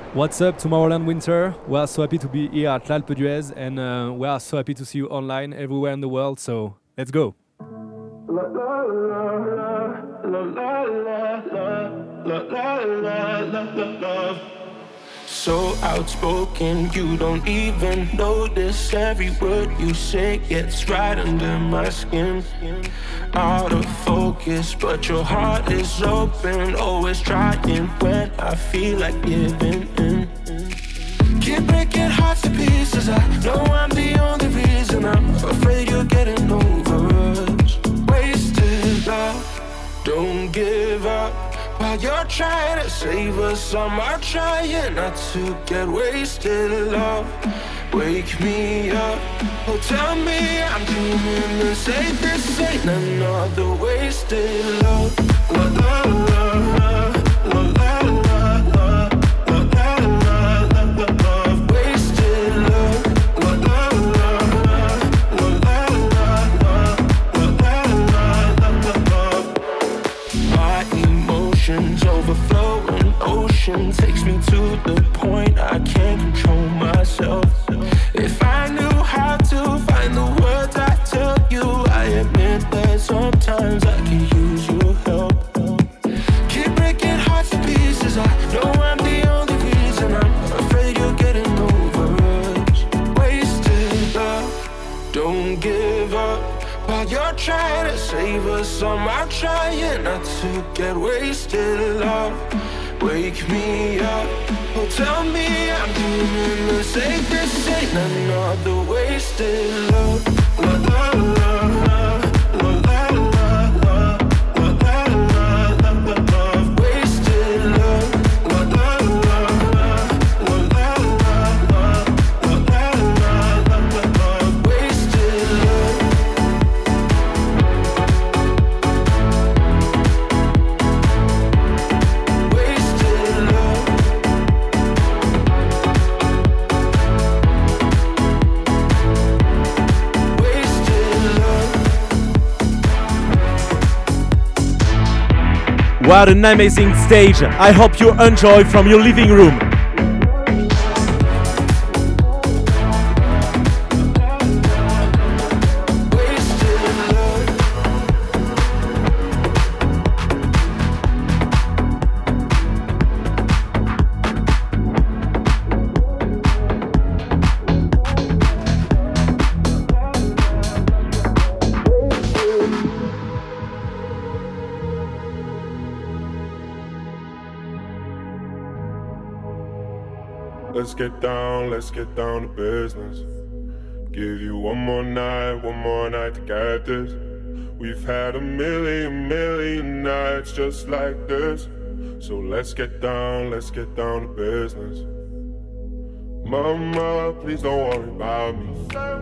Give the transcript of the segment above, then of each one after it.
What's up, Tomorrowland Winter? We are so happy to be here at L'Alpe d'Huez, and we are so happy to see you online everywhere in the world. So let's go. La, la, la, la, la, la, la, la. So outspoken, you don't even notice. Every word you say gets right under my skin. Out of focus, but your heart is open. Always trying when I feel like giving in. Keep breaking hearts to pieces. I know I'm the only reason. I'm afraid you're getting over us. Wasted love, don't give up. While you're trying to save us, I'm trying not to get wasted. Love, wake me up. Oh, tell me I'm dreaming this ain't another wasted love. La, la, la, la, la, la, la, la, la, la, la, la, wasted love. La, la, la, la, la, la, la, la, la, la, my emotions overflowing, ocean takes me to the point I can't control myself. If I knew how to find the words I tell you, I admit that sometimes I could use your help. Keep breaking hearts to pieces. I know I'm the only reason. I'm afraid you're getting over us. Wasted love, don't give up. While you're trying to save us, I'm trying not to get wasted. Love, wake me up. Oh, tell me I'm dreaming this ain't another wasted love. La, la, la, la, la, la, la, la, la, la, la, la, wasted love. La, la, la, la, la, la, la, la, la, la, la, wasted love. What an amazing stage! I hope you enjoy from your living room. Let's get down to business. Give you one more night to get this. We've had a million nights just like this. So let's get down to business. Mama, please don't worry about me.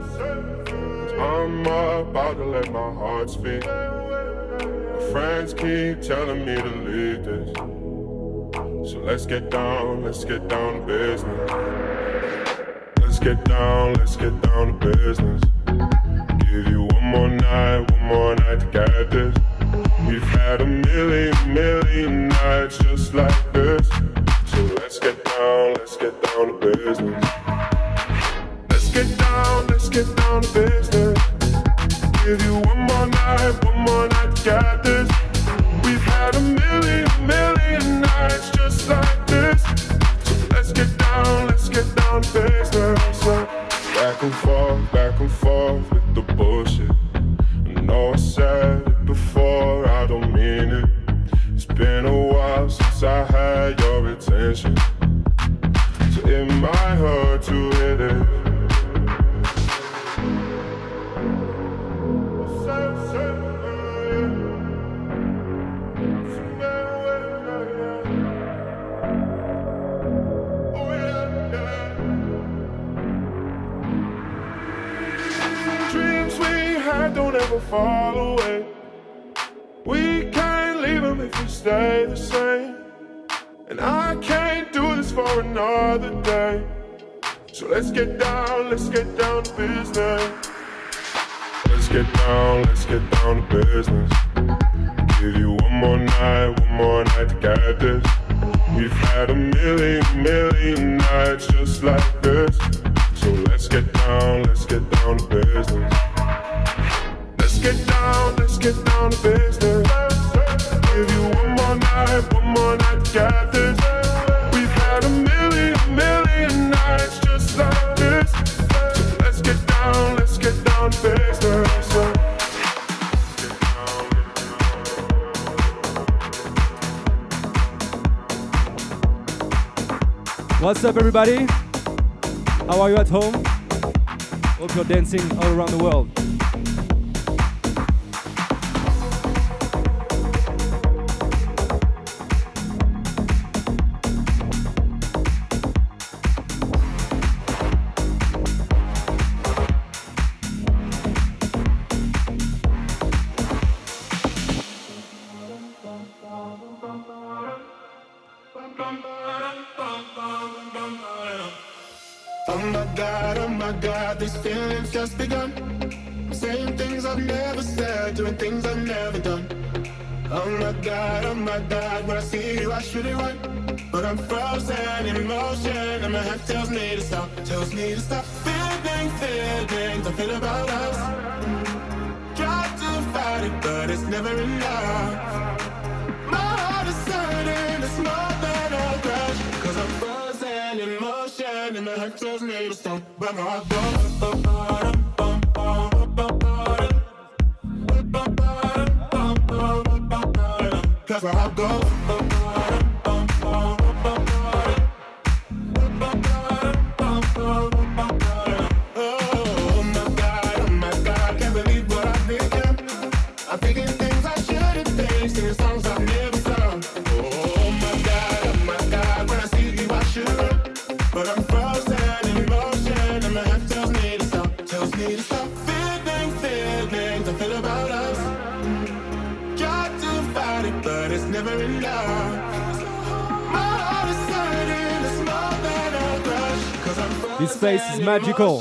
I'm about to let my heart speak. My friends keep telling me to leave this. So let's get down to business. Let's get down to business. Give you one more night to get this. We've had a million nights just like this. So let's get down to business. Let's get down to business. Give you one more night to get this. We've had a million nights just like this. So let's get down to business. Back and forth with the bullshit. I know I said it before, I don't mean it. It's been a while since I had your attention, so it might hurt to hit it. Don't ever fall away. We can't leave them if we stay the same. And I can't do this for another day. So let's get down to business. Let's get down to business. Give you one more night to get this. We've had a million nights just like this. So let's get down to business. Let's get down to business. Give you one more night, got this. We've had a million nights just like this. So let's get down to business. What's up, everybody? How are you at home? Hope you're dancing all around the world. Oh my God, these feelings just begun. I'm saying things I've never said, doing things I've never done. Oh my God, when I see you I should it right. But I'm frozen in motion and my head tells me to stop. Feeling I feel about us. Try to fight it, but it's never enough. My heart is certain it's more than a crush. Cause I'm frozen in motion and my head tells me to stop. But my heart goes cause my heart goes. This place is magical.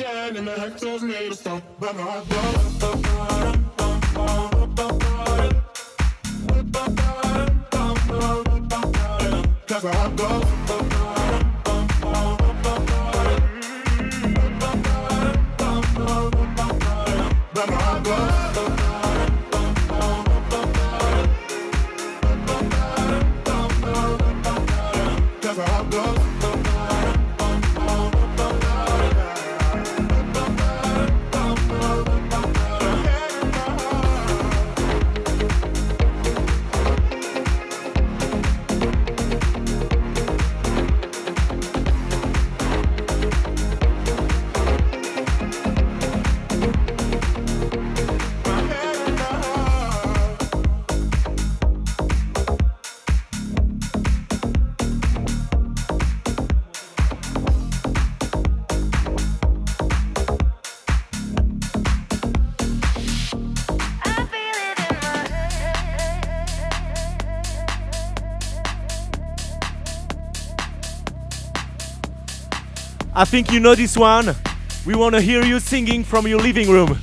I think you know this one. We want to hear you singing from your living room.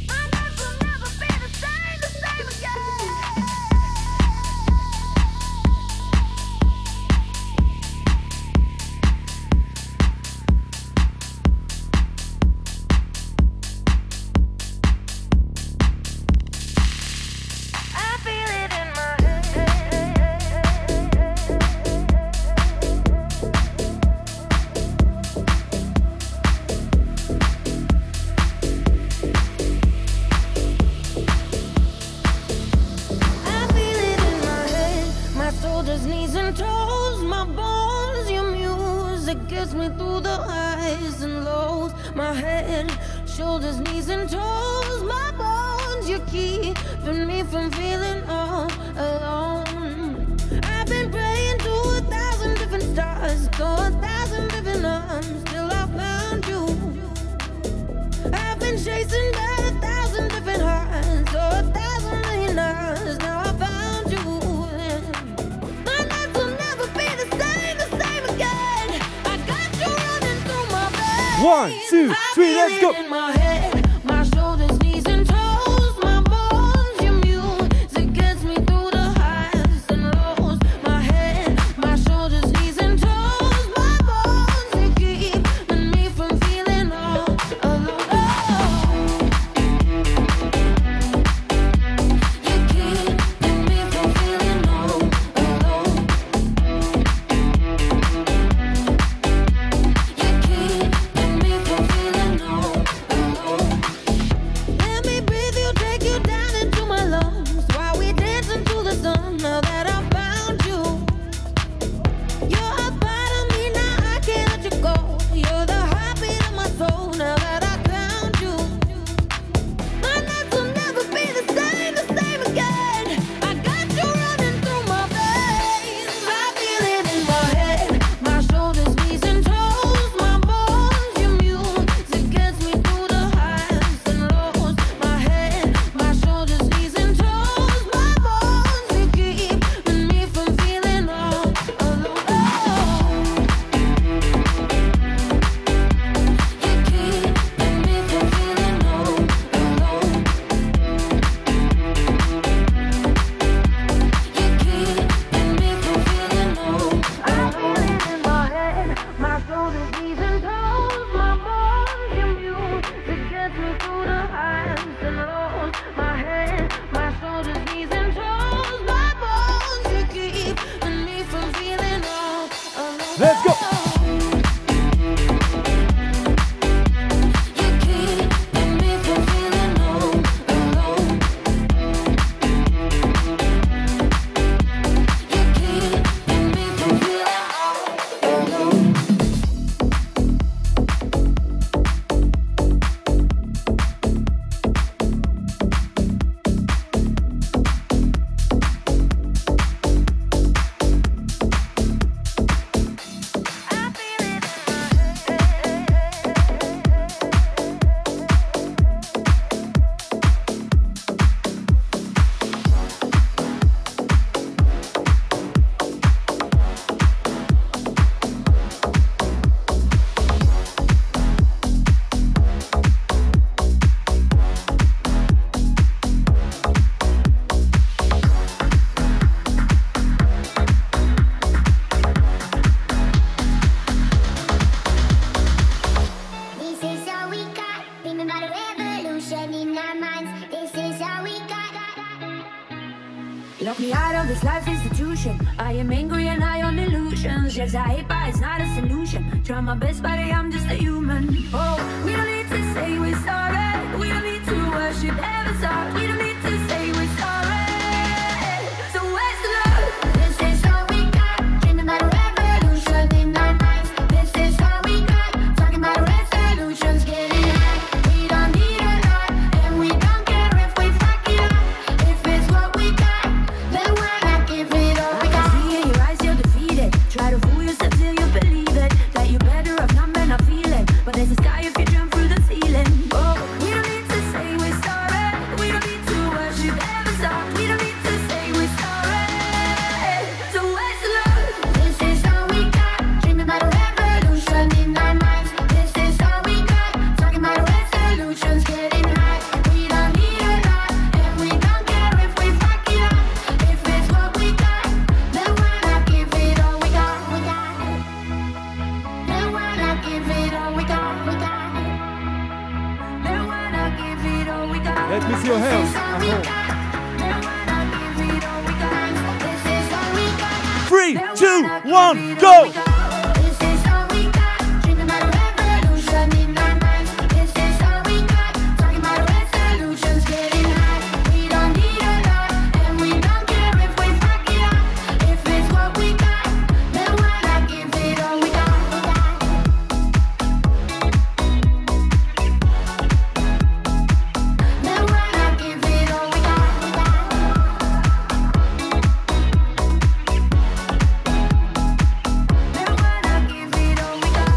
One, two, three, let's go. Music gets me through the highs and lows. My head, my shoulders, knees and Lock me out of this life institution. I am angry and high on illusions. Yes, I hate, but it's not a solution. Try my best, but I'm just a human. Oh, we don't need to say we're sorry. We don't need to worship heaven's heart. We don't need to say we're sorry. So where's the love? This is all we got. Dreaming about a revolution in our minds. This is all we got. Talking about resolutions, getting high. We don't need a lot, and we don't care if we fuck it up. If it's what we got, then why not give it all we got? I see in your eyes you're defeated. Try to fool yourself till you believe it. That you're better off numb and not feeling. But there's a sky if you jump through the ceiling. Oh, we don't need to say we're sorry. We don't need to worship heaven's heart. We don't need to say we're sorry. So where's the love? This is all we got. Dreaming about a revolution in our minds. This is all we got. Talking about resolutions, getting high. We don't need a lot, and we don't care if we fuck it up. If it's what we got, then why not give it all we got? We got it. Then why not give it all we got? We got it. Then why not give it all we got? Let me see your hands. Then why not give it all we got? This is all we got. 3, 2, 1, go! This is all we got. Dreaming about a revolution in our minds. This is all we got. Talking about resolutions, getting high. We don't need a lot, and we don't care if we fuck it up. If it's what we got, then why not give it all we got? Then why not give it all we got? Then why not give it all we got?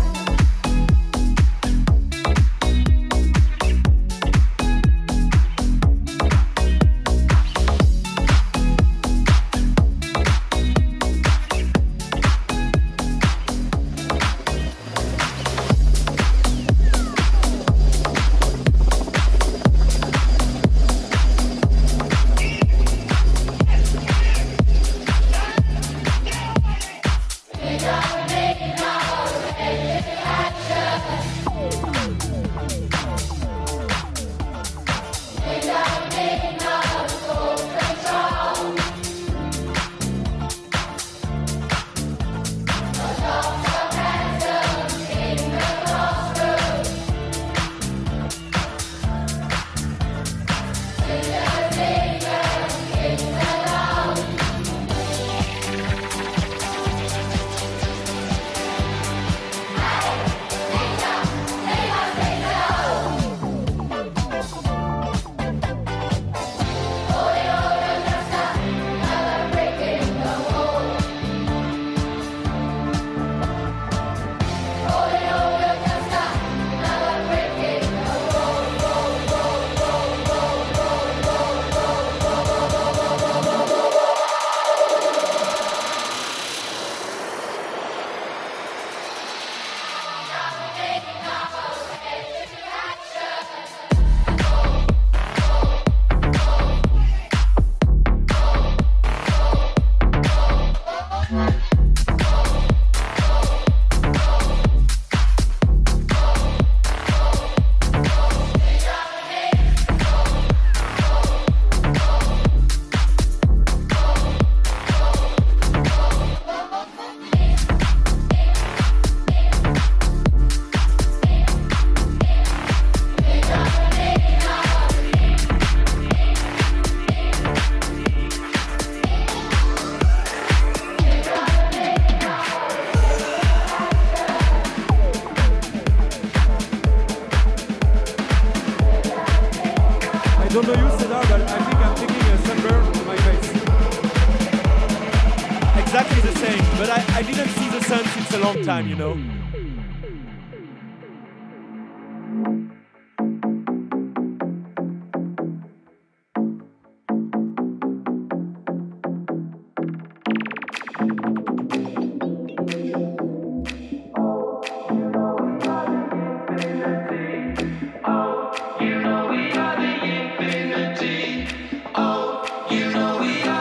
I don't know you, Cedar, but I think I'm taking a sunburn on my face. Exactly the same, but I didn't see the sun since a long time, you know.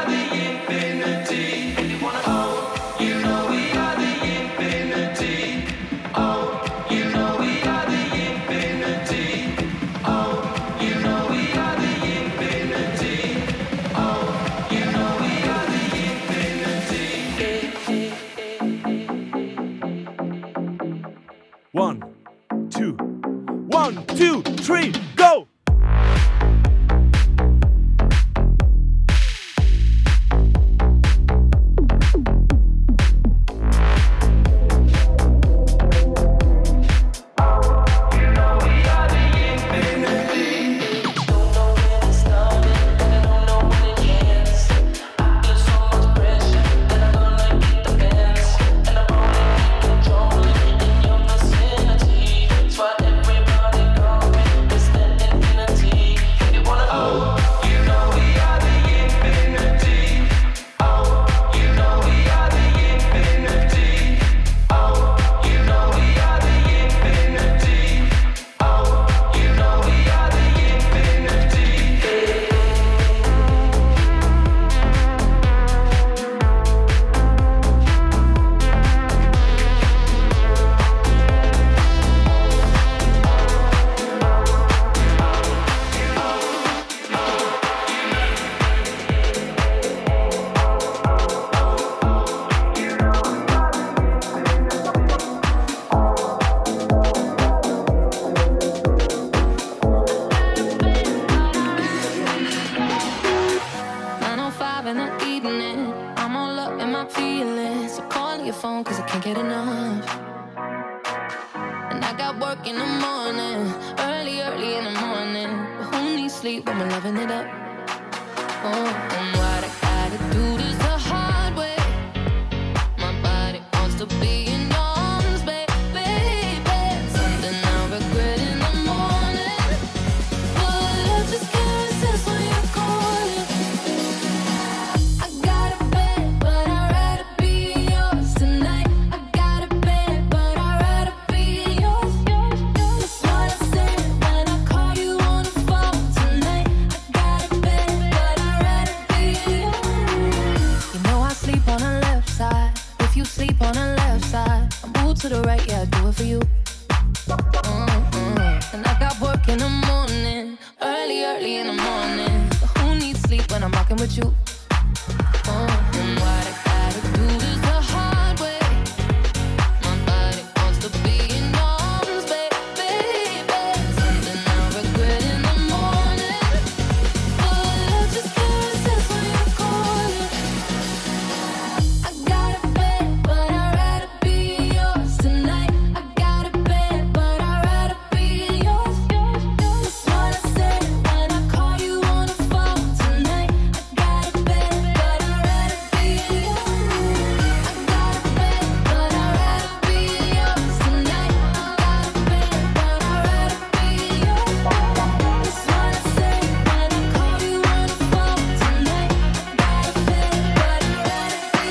You know we are the infinity. phone cause I can't get enough. And I got work in the morning, early in the morning. But who needs sleep when we're loving it up? Oh, and what I gotta do this the hard way. My body wants to be in your arms, baby. Something I'll regret in the morning. But love just can't resist when you're calling. I got a bed, but I'd rather be yours tonight. I got a bed, but I'd rather be yours. That's what I said when I called you on the phone tonight. I got a bed, but I'd rather be yours. You know I sleep on the left side. If you sleep on the left side, I move to the right, yeah, I do it for you. And I got work in the morning, early in the morning. But who needs sleep when I'm rocking with you? And what I gotta do is the hard way. My body wants to be in your arms, baby. Something I'll regret in the morning. But love just can't resist when you're calling. I got a bed, but I'd rather be yours tonight. I got a bed, but I'd rather be yours. That's what I said when I called you on the phone tonight. I got a bed, but I'd rather be yours. I got a bed, but I'd rather be yours tonight. I got a bed, but I'd rather be yours. That's what I said when I called you on the phone tonight. I got a bed, but I'd rather be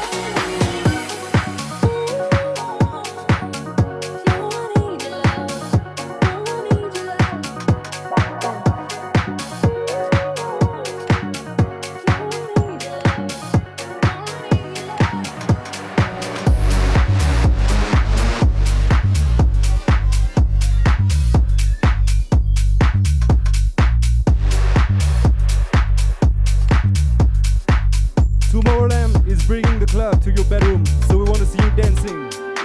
Tomorrowland is bringing the club to your bedroom, so we want to see you dancing.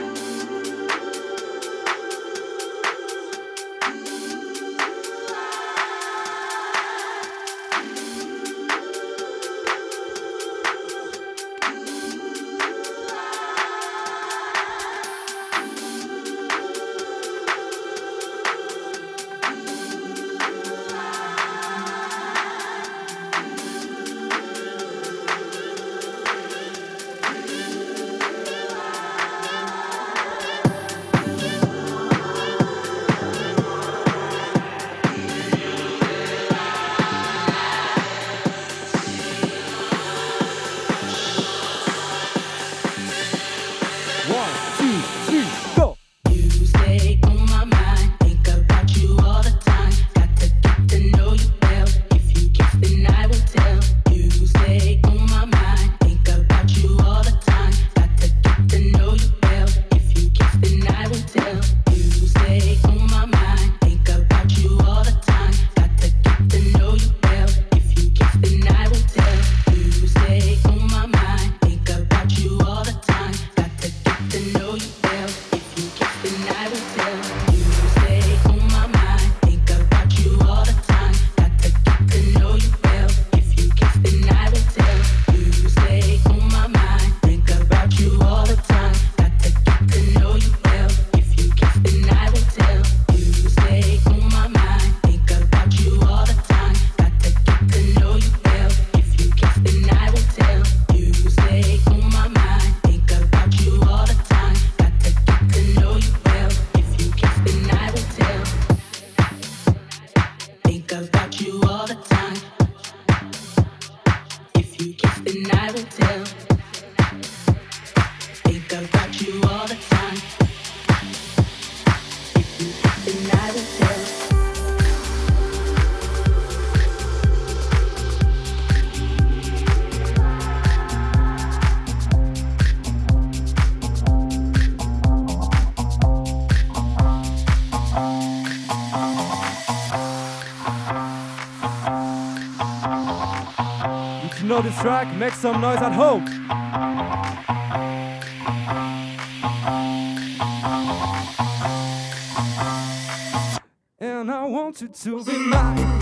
Know this track, make some noise at home. And I want you to be mine.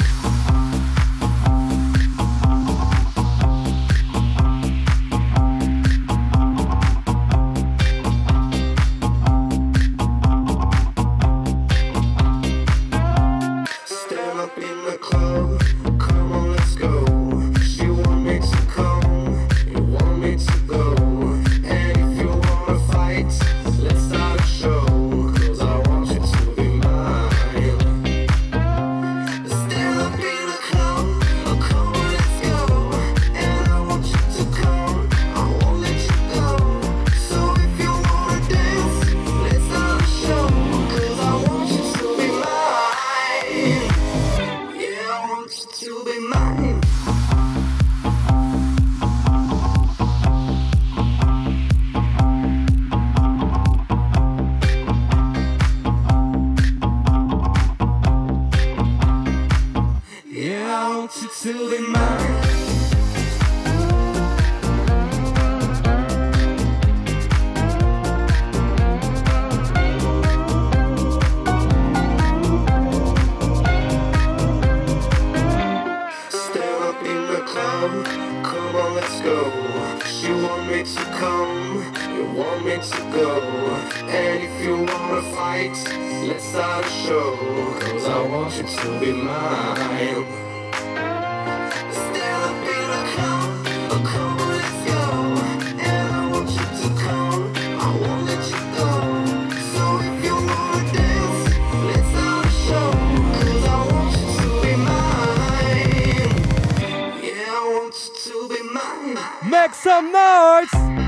Come on, let's go. You want me to come, you want me to go. And if you wanna fight, let's start a show. Cause I want you to be mine. Stand up in a come, come on, let's go. And I want you to come, I won't let you go. So if you wanna dance, let's start a show. Cause I want you to be mine. Yeah, I want you to be mine. Make some noise!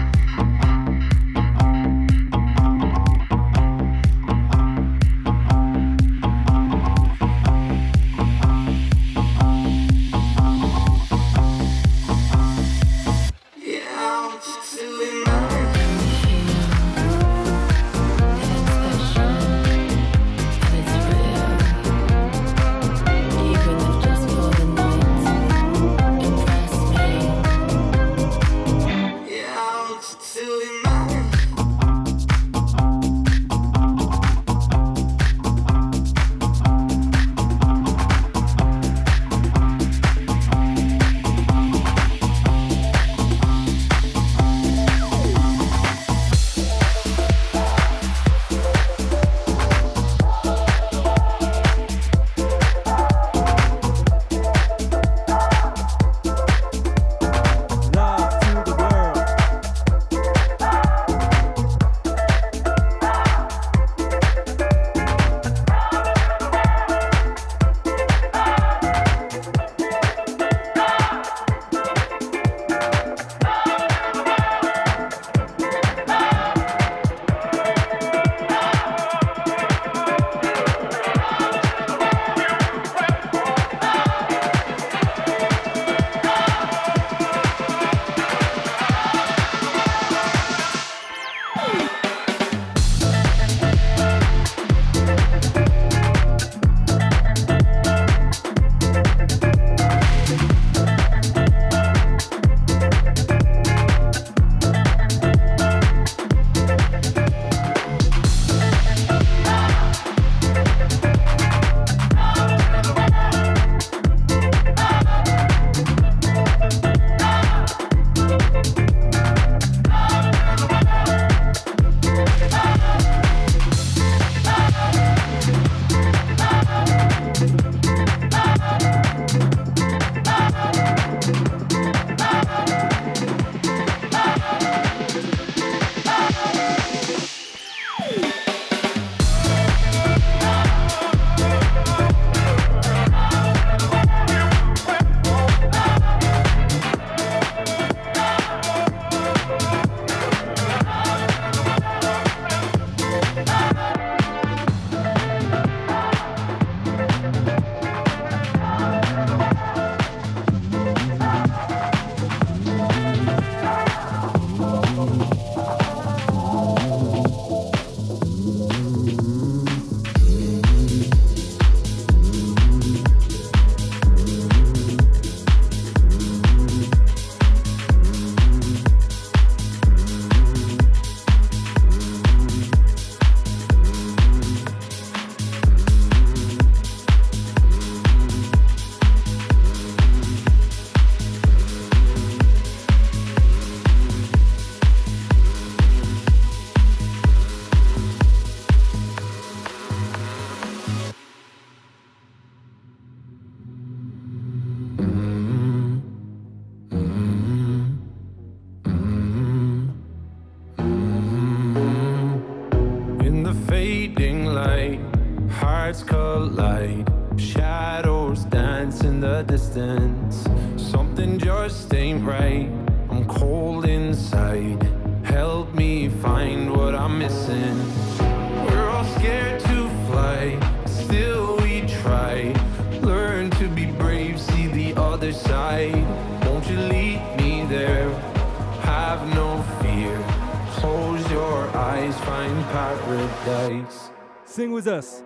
hearts collide, shadows dance in the distance. Something just ain't right, I'm cold inside. Help me find what I'm missing. We're all scared to fly, still we try. Learn to be brave, see the other side. Won't you lead me there? Have no fear. Close your eyes, find paradise. Sing with us.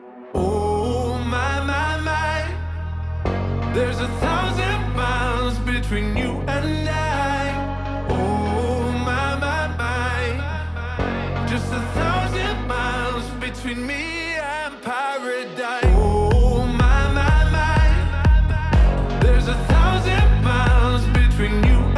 Oh my, my, my. There's 1,000 miles between you and I. Oh my, my, my. Just 1,000 miles between me and paradise. Oh my, my, my. There's 1,000 miles between you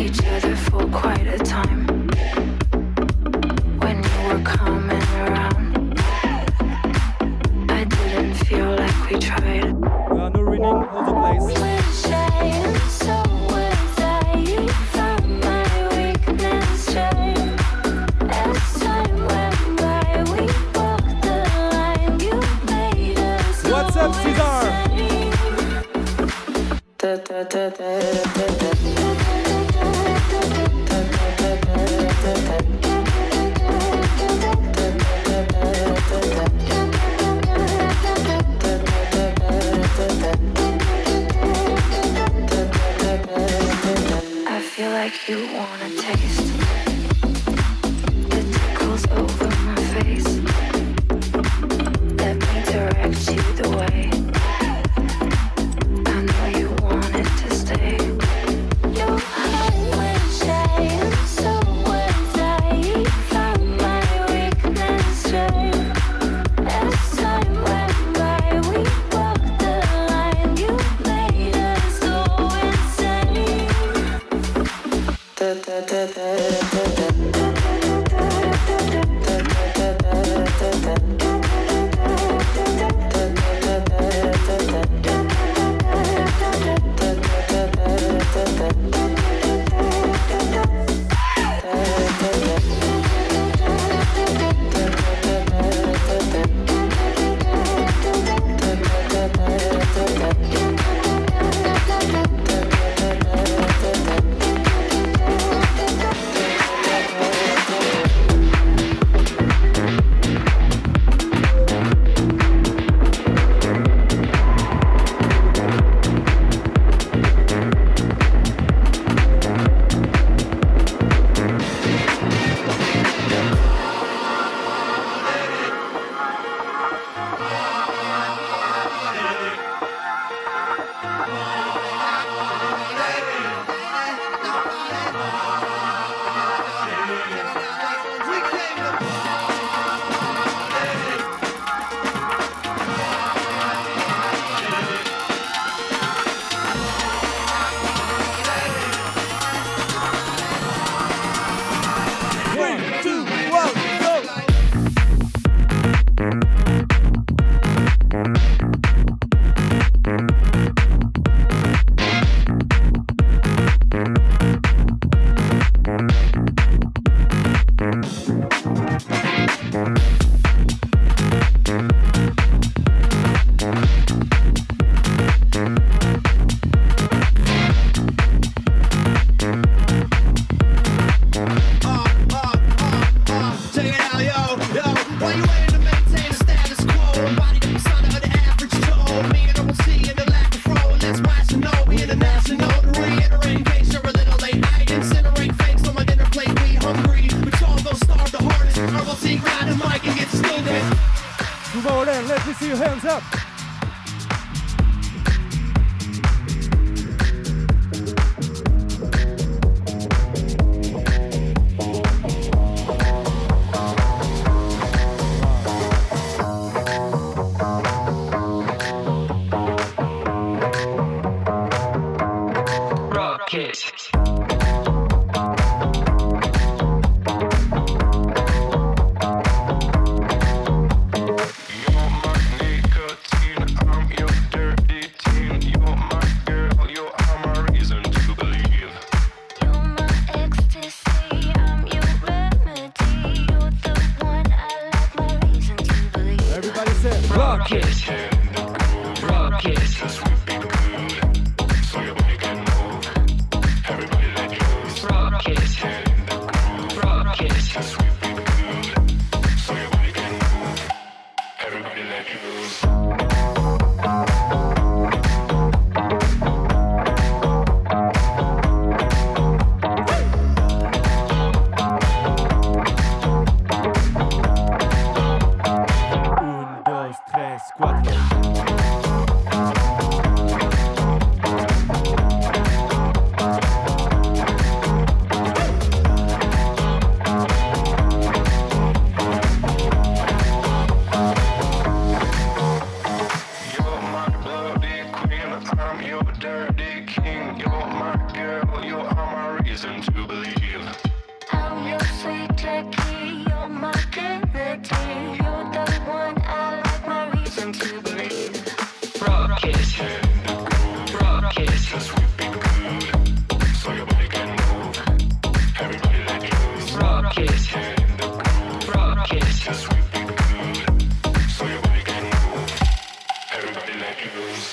each other for quite a time. When you were coming around, I didn't feel like we tried. There are no ringing all the place. Wish I am so was I from my weakness shame. As time went by, we walked the line. You made us. What's up, Cesar? I feel like you wanna taste. It tickles over my face. Let me direct you the way. I know you wanted to stay. Your heart went shy, and so was I. From my weakness shame. As time went by, we walked the line. You made us go insane. Let me see your hands up. Nicotine. reason to believe. I'm your sweet Jackie, you're my dignity. You're the one I like, my reason to believe. Rock it, rock it. Cause we've been good, so your body can move. Everybody let loose. Rock it, rock it. Cause we've been good, so your body can move. Everybody let loose.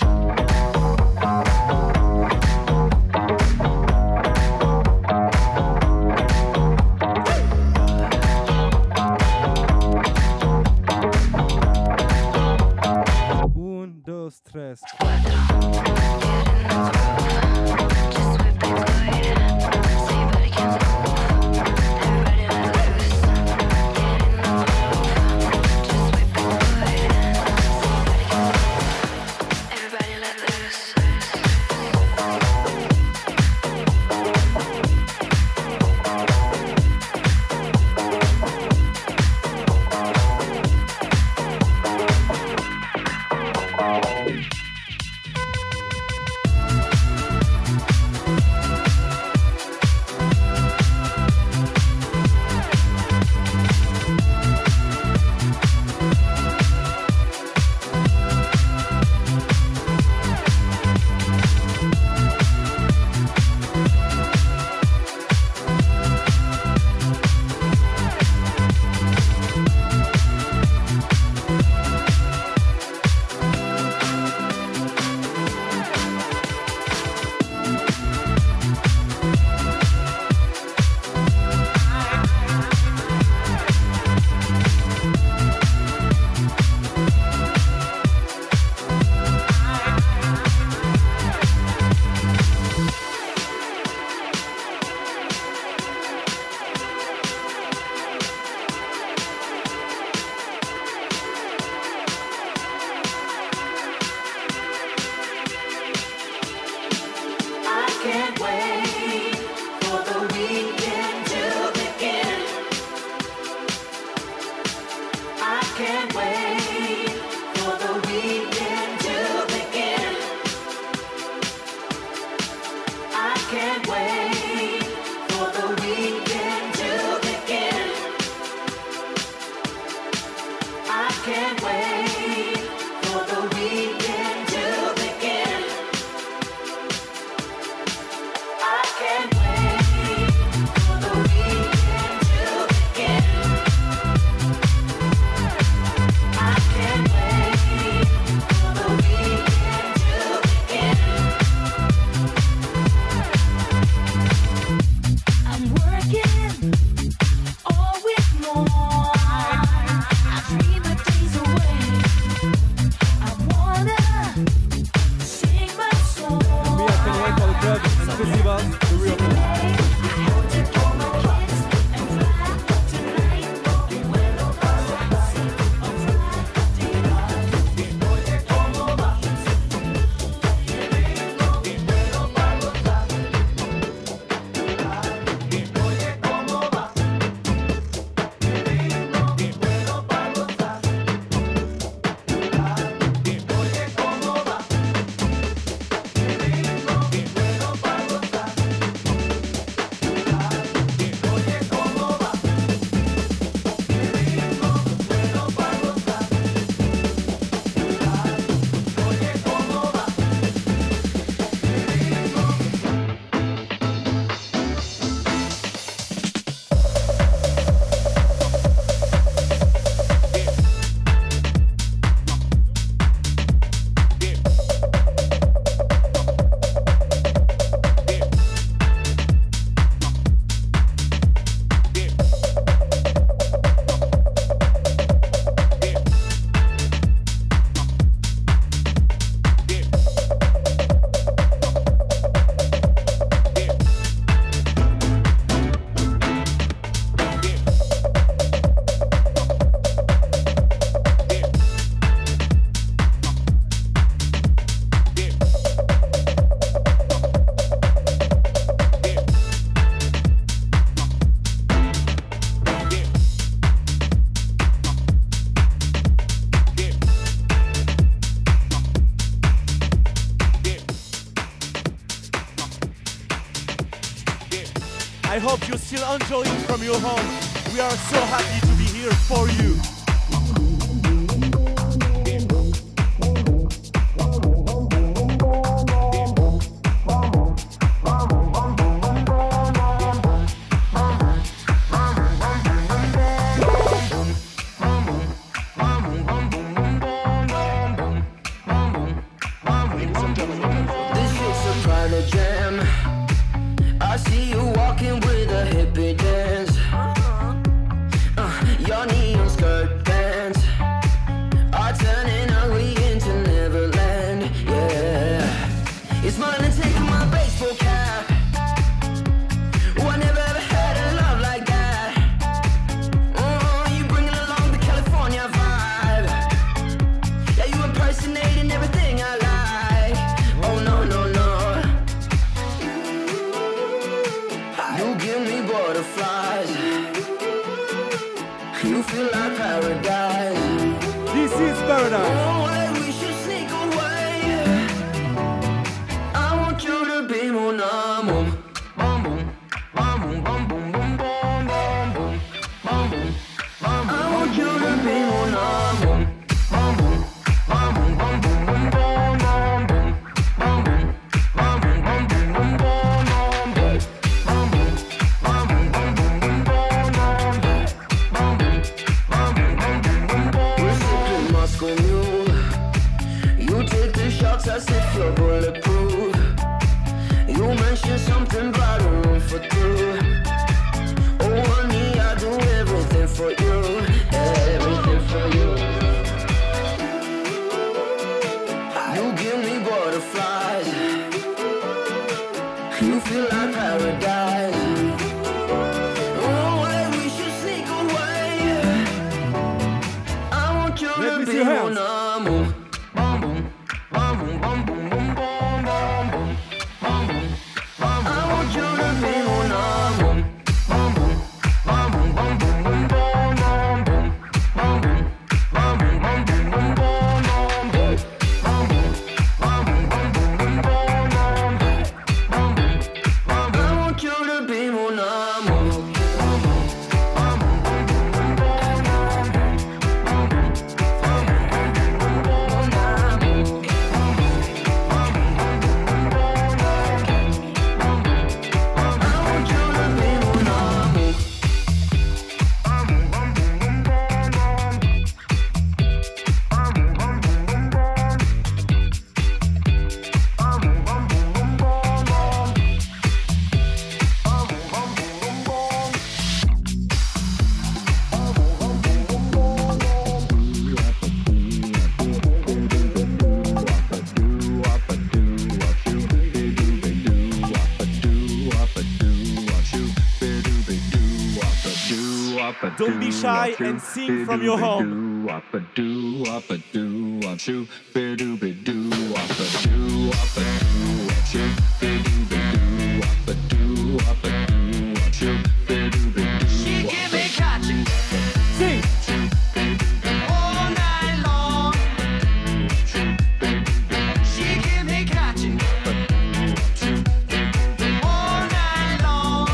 I hope you're still enjoying from your home. We are so happy to be here for you. Don't be shy and sing from your home. Sing. All night long. She give me catching. All night long.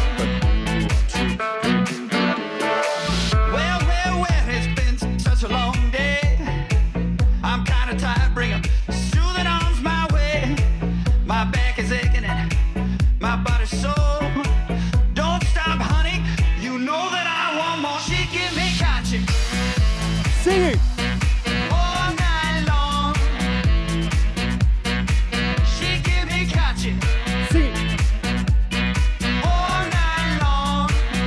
Well, it's been such a long day. I'm kinda tired, bring 'em soothing arms my way. My back is aching and my body's sore. Don't stop, honey, you know that I want more. She give me catching. Sing it. All night long. She give me catching. Sing it. All night long.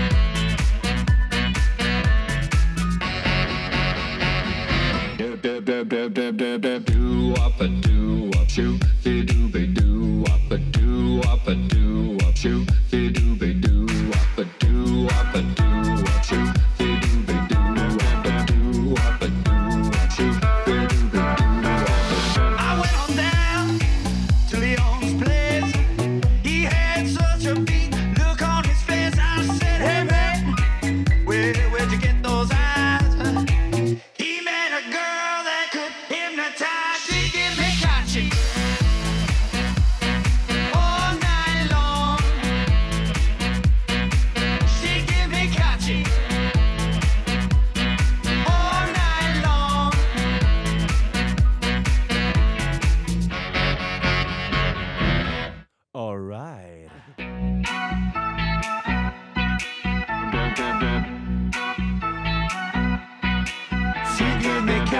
I went on down to Leon's place. He had such a beat look on his face. I said, hey man, where'd you get those eyes? He met a girl that could hypnotize. She give me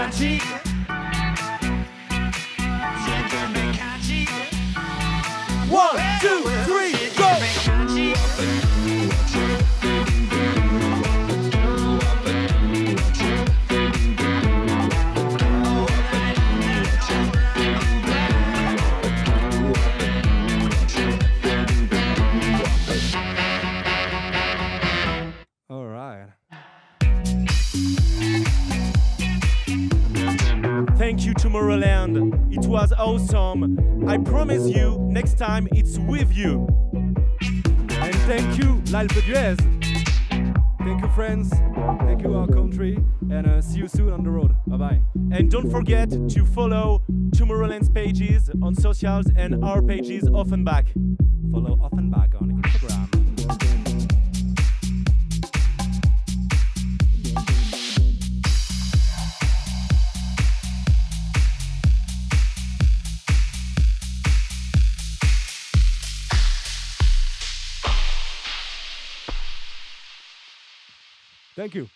country. One, two, three, go! All right. Thank you, Tomorrowland. It was awesome. I promise you, next time it's with you. And thank you, l'Alpe d'Huez. Thank you, friends. Thank you, our country. And see you soon on the road. Bye-bye. And don't forget to follow Tomorrowland's pages on socials and our pages Offenbach. Follow Offenbach on Instagram. Thank you.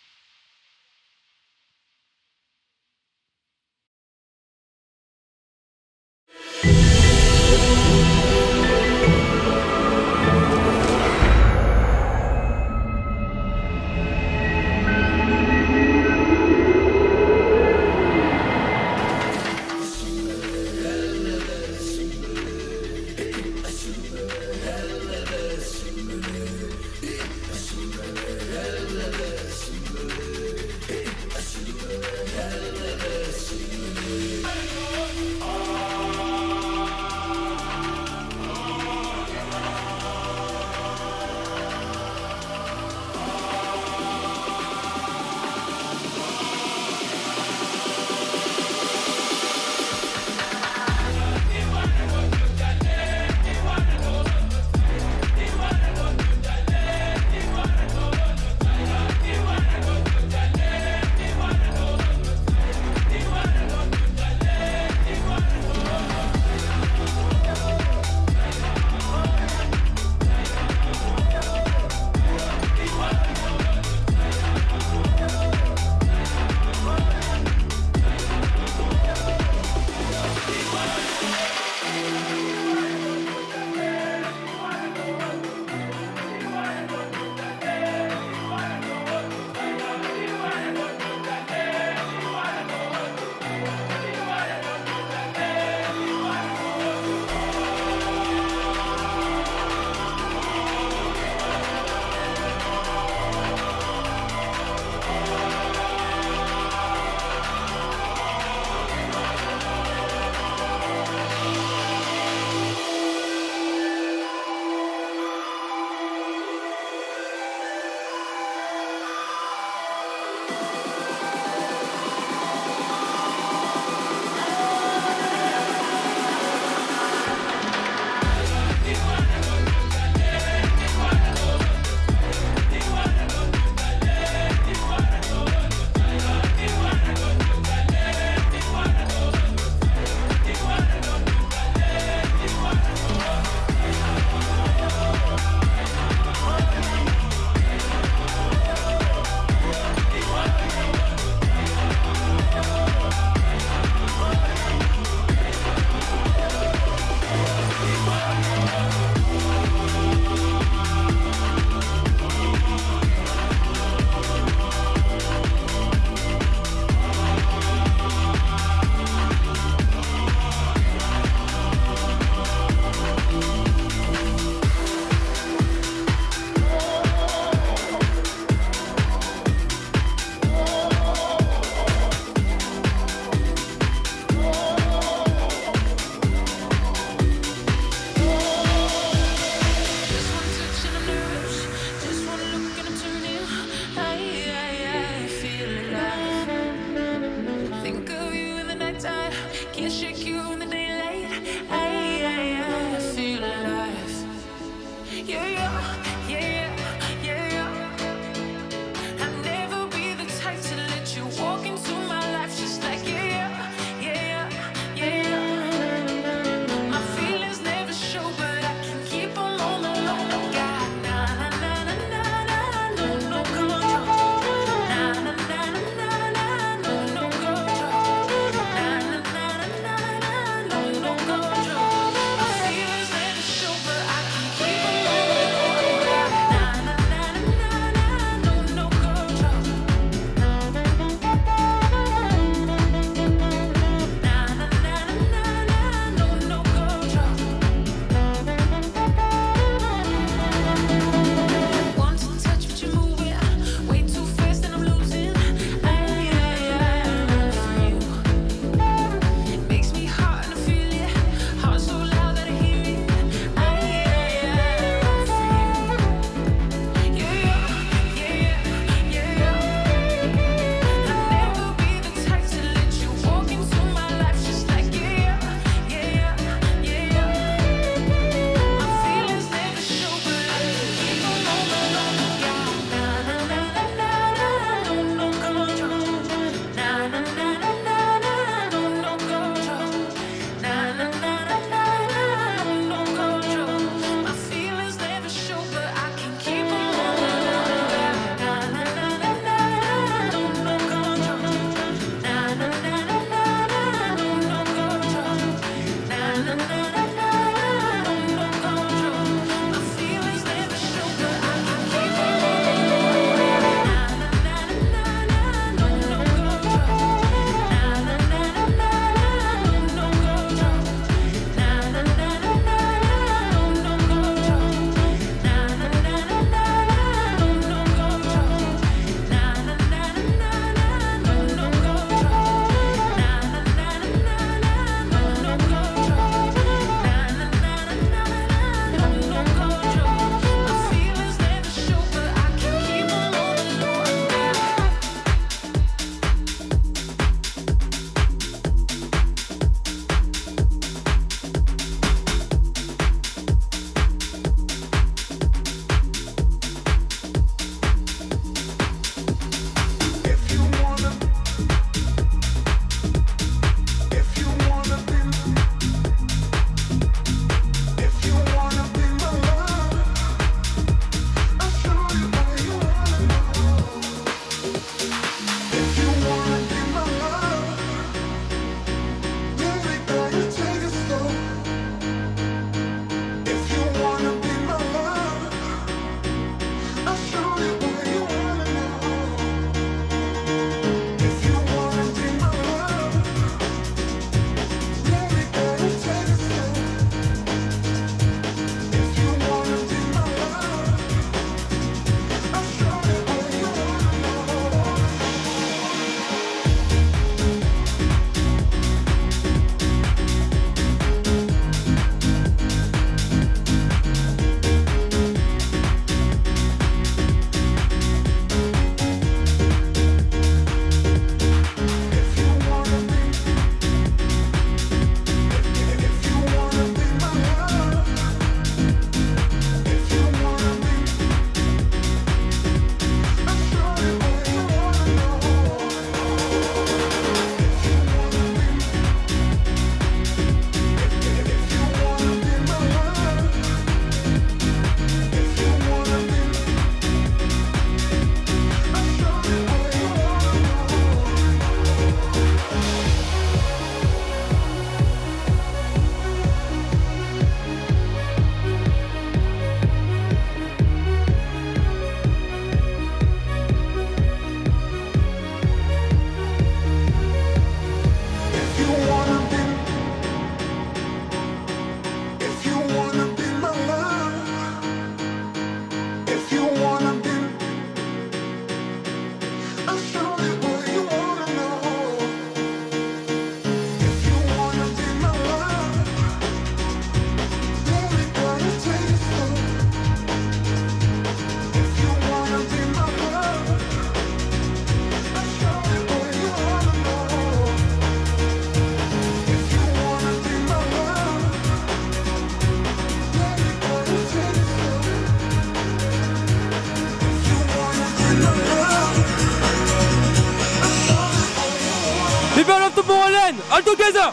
All together!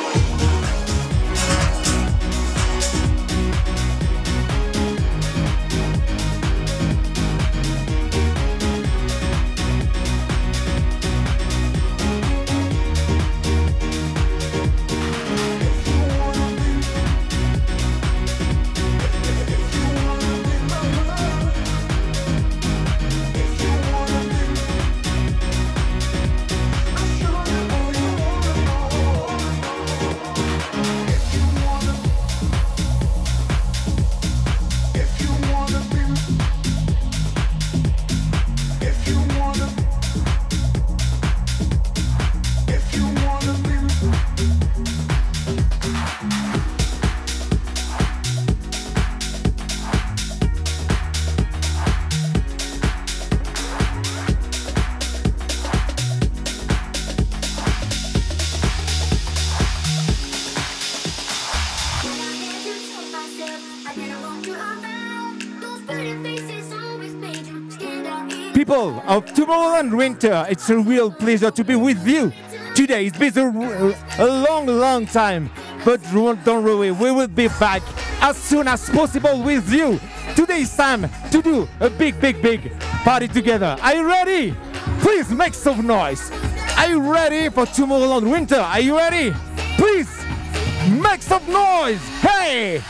People of Tomorrowland Winter, it's a real pleasure to be with you today. It's been a long time, but don't worry, we will be back as soon as possible with you. Today is time to do a big party together. Are you ready? Please make some noise. Are you ready for Tomorrowland Winter? Are you ready? Please make some noise. Hey!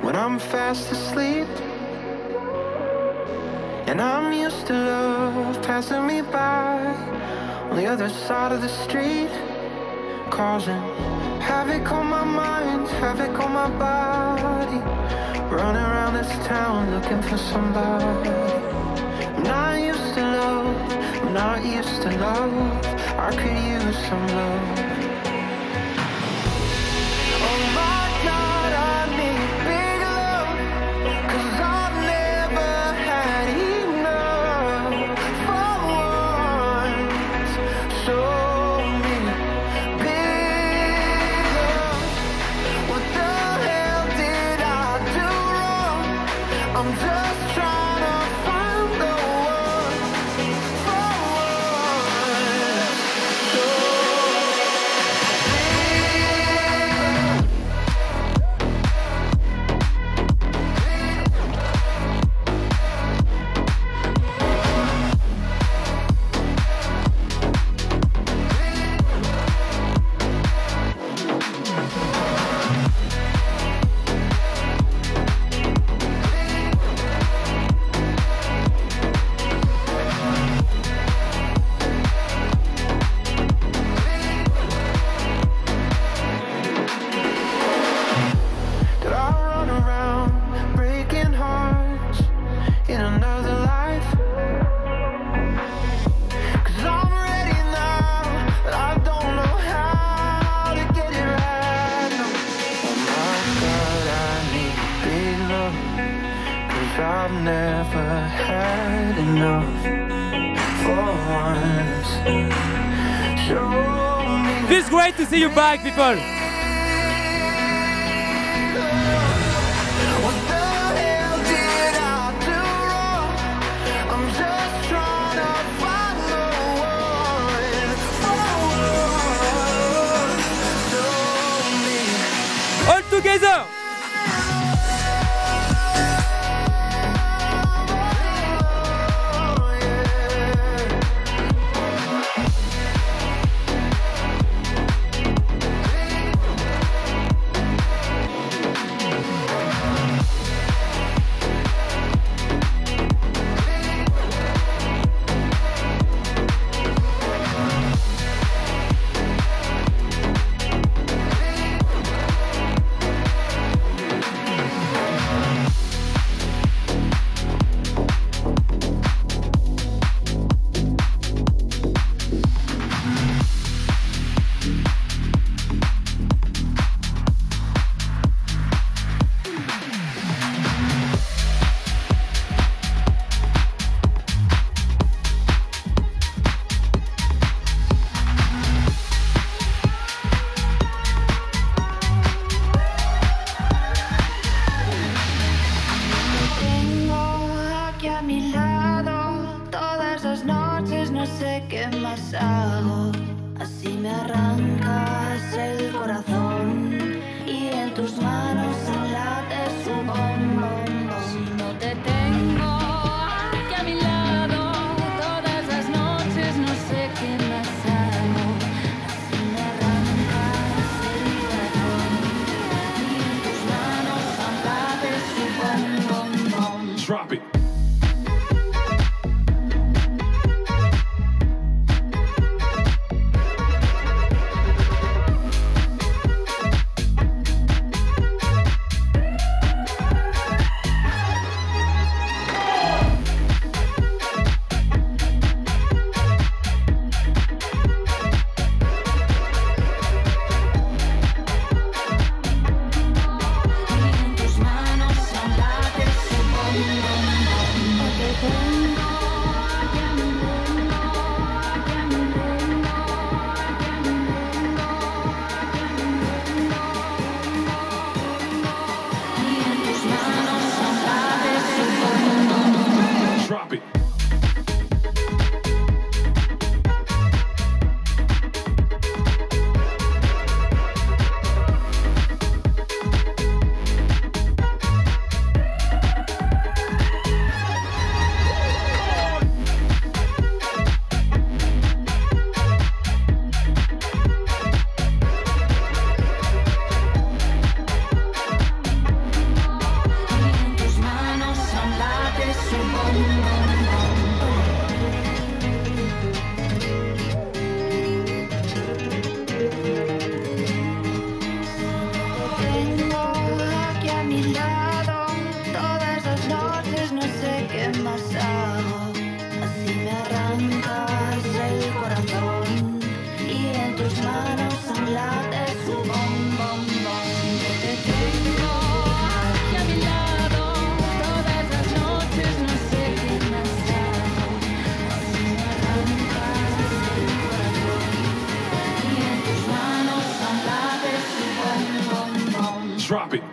when I'm fast asleep. And I'm used to love passing me by on the other side of the street, causing havoc on my mind, havoc on my body. Running around this town looking for somebody. I'm not used to love, I'm not used to love. I could use some love. Oh my God, I need big love, 'cause I've never had enough for once. Show me big love. What the hell did I do wrong? I'm just trying to find the one for once. Show did I run around breaking hearts in another life? 'Cause I'm ready now, but I don't know how to get it right now. Oh my God, I need big love, 'cause I've never had enough for once. Show me Feels great to see you back, people. what the hell did I do wrong? I'm just trying to find the one for once. Show me. All together. drop it.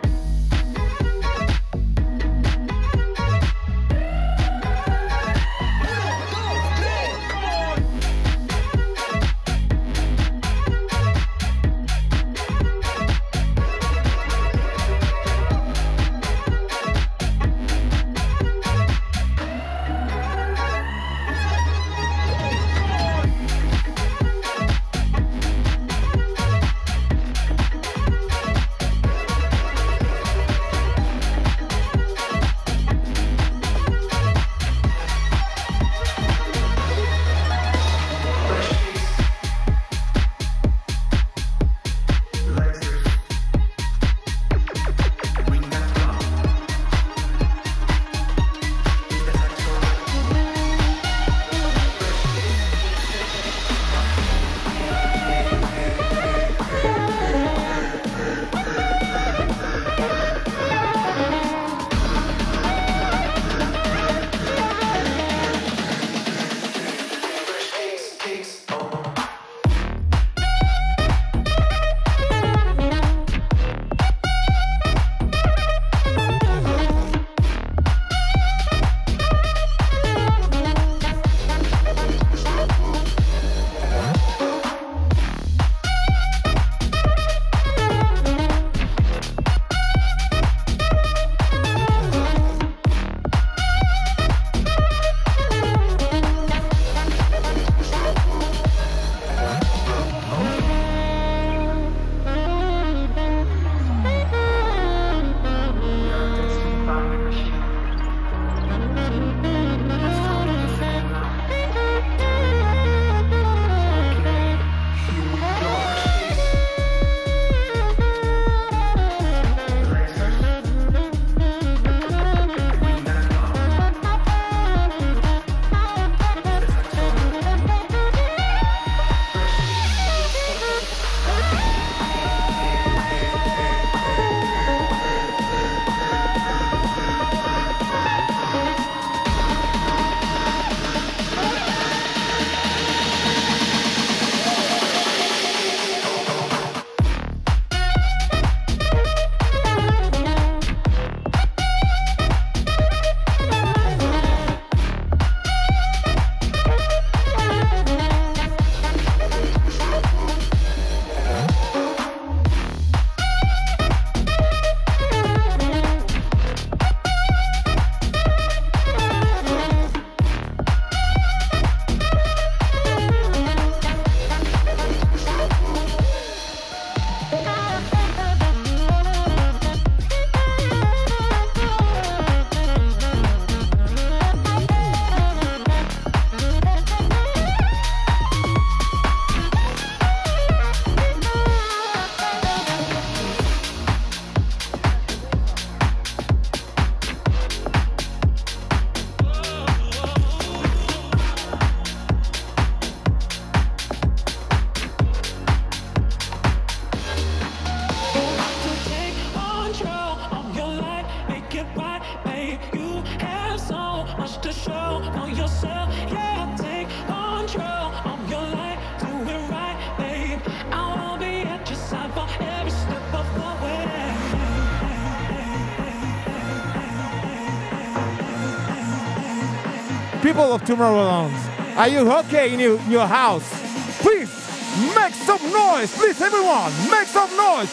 People of Tomorrowland, are you okay in your house? Please make some noise, please everyone, make some noise.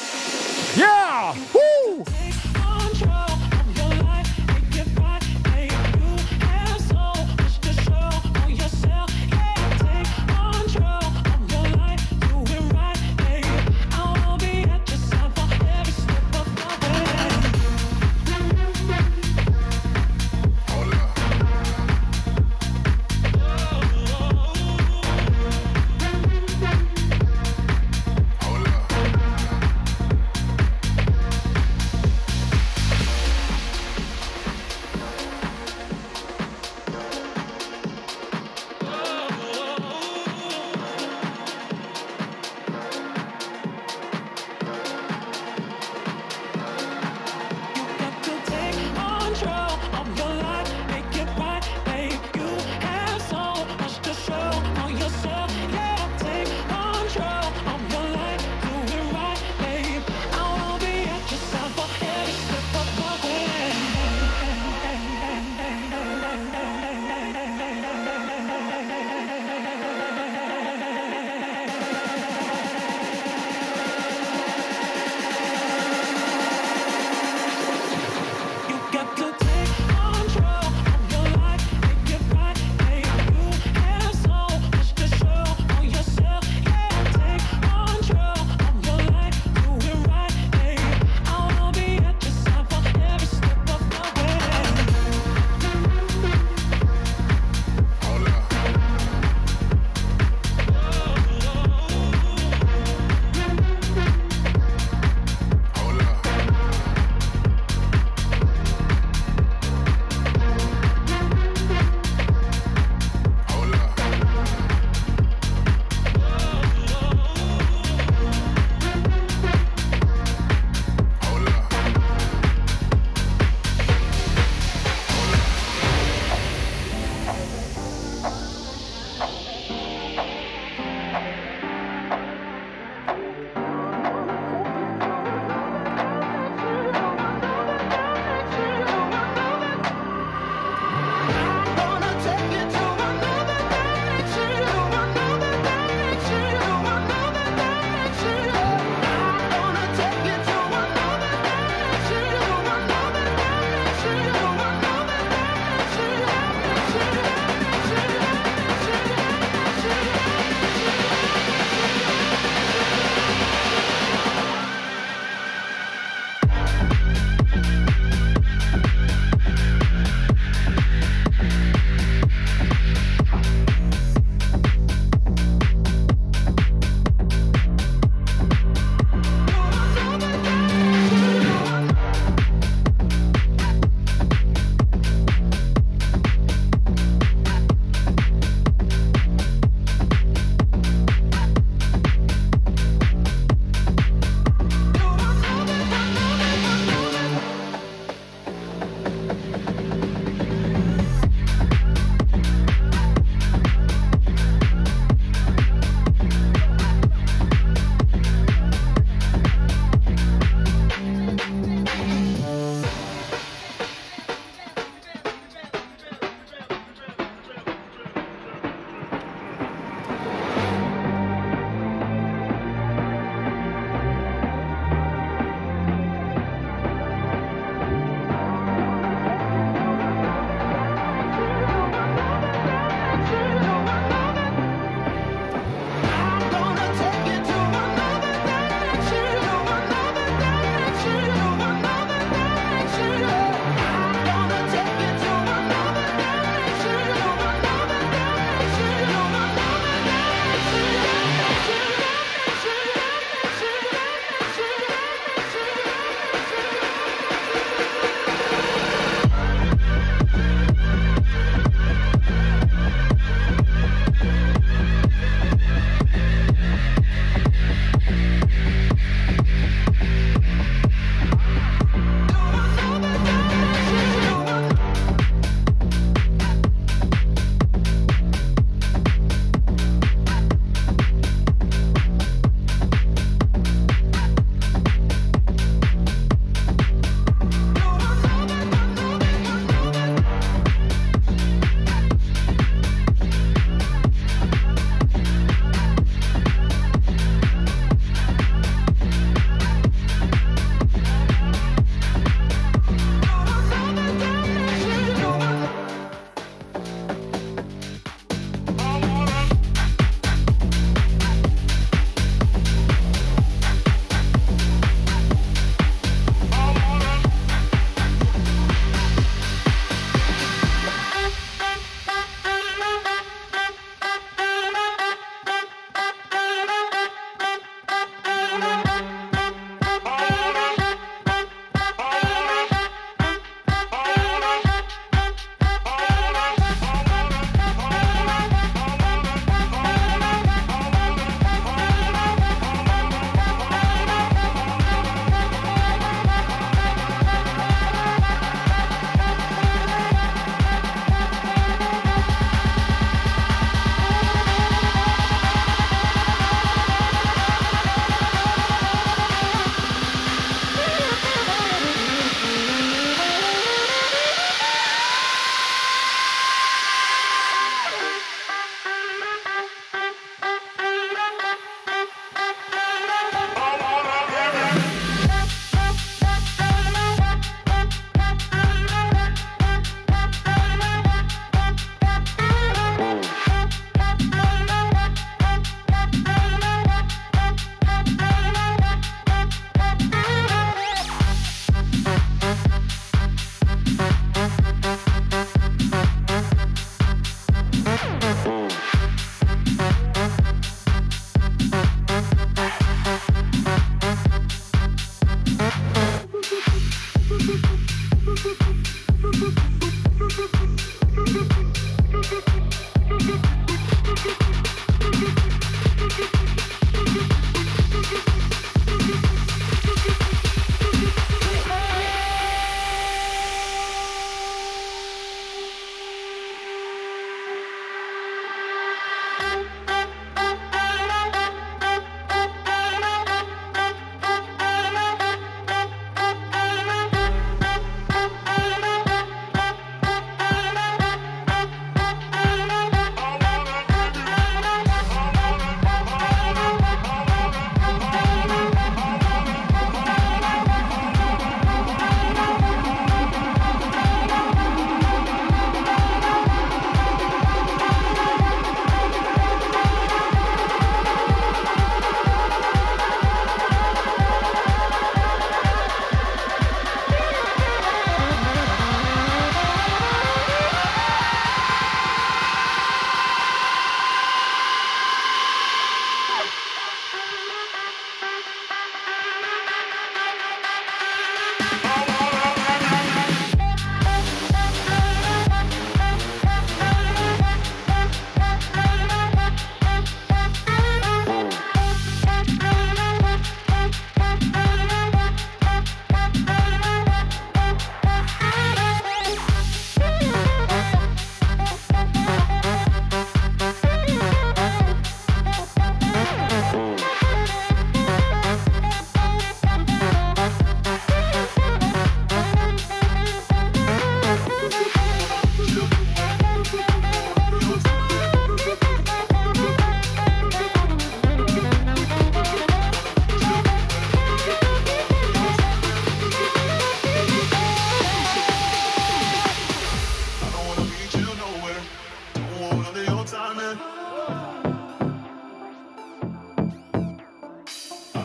Yeah! Woo!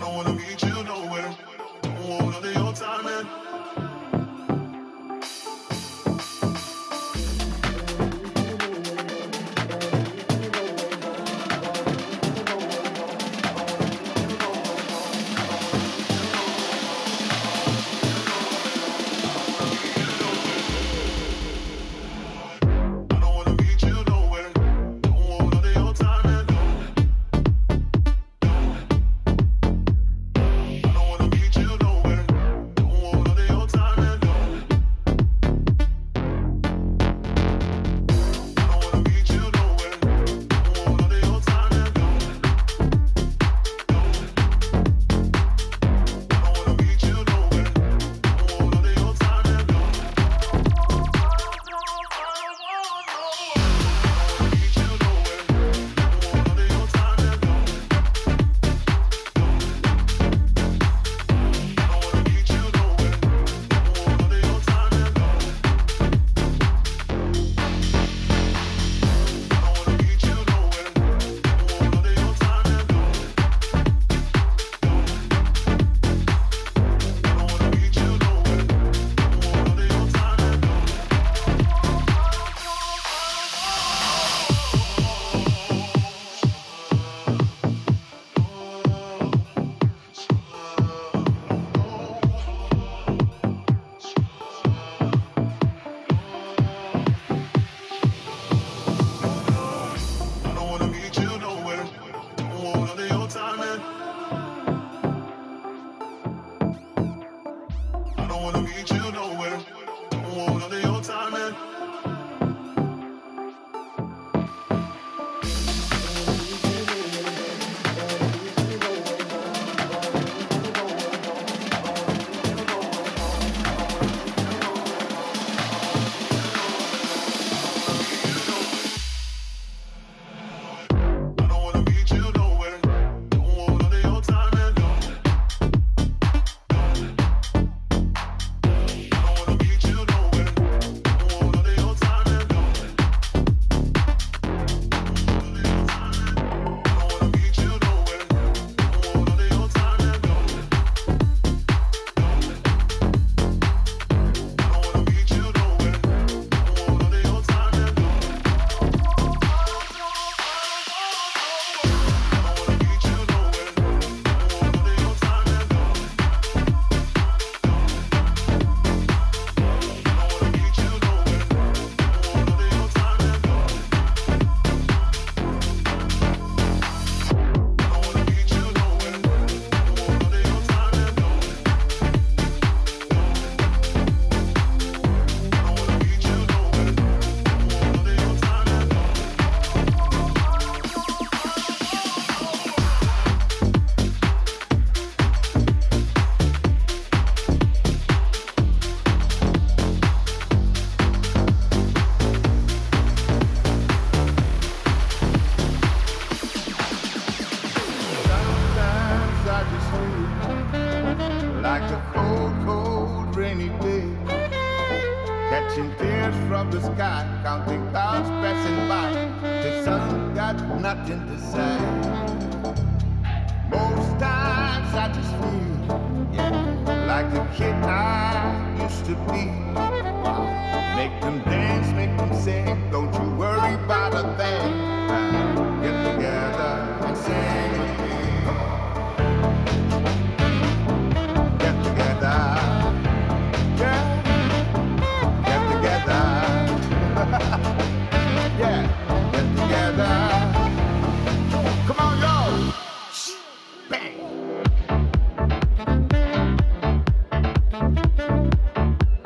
don't wanna meet you nowhere. Don't want none of your time, man.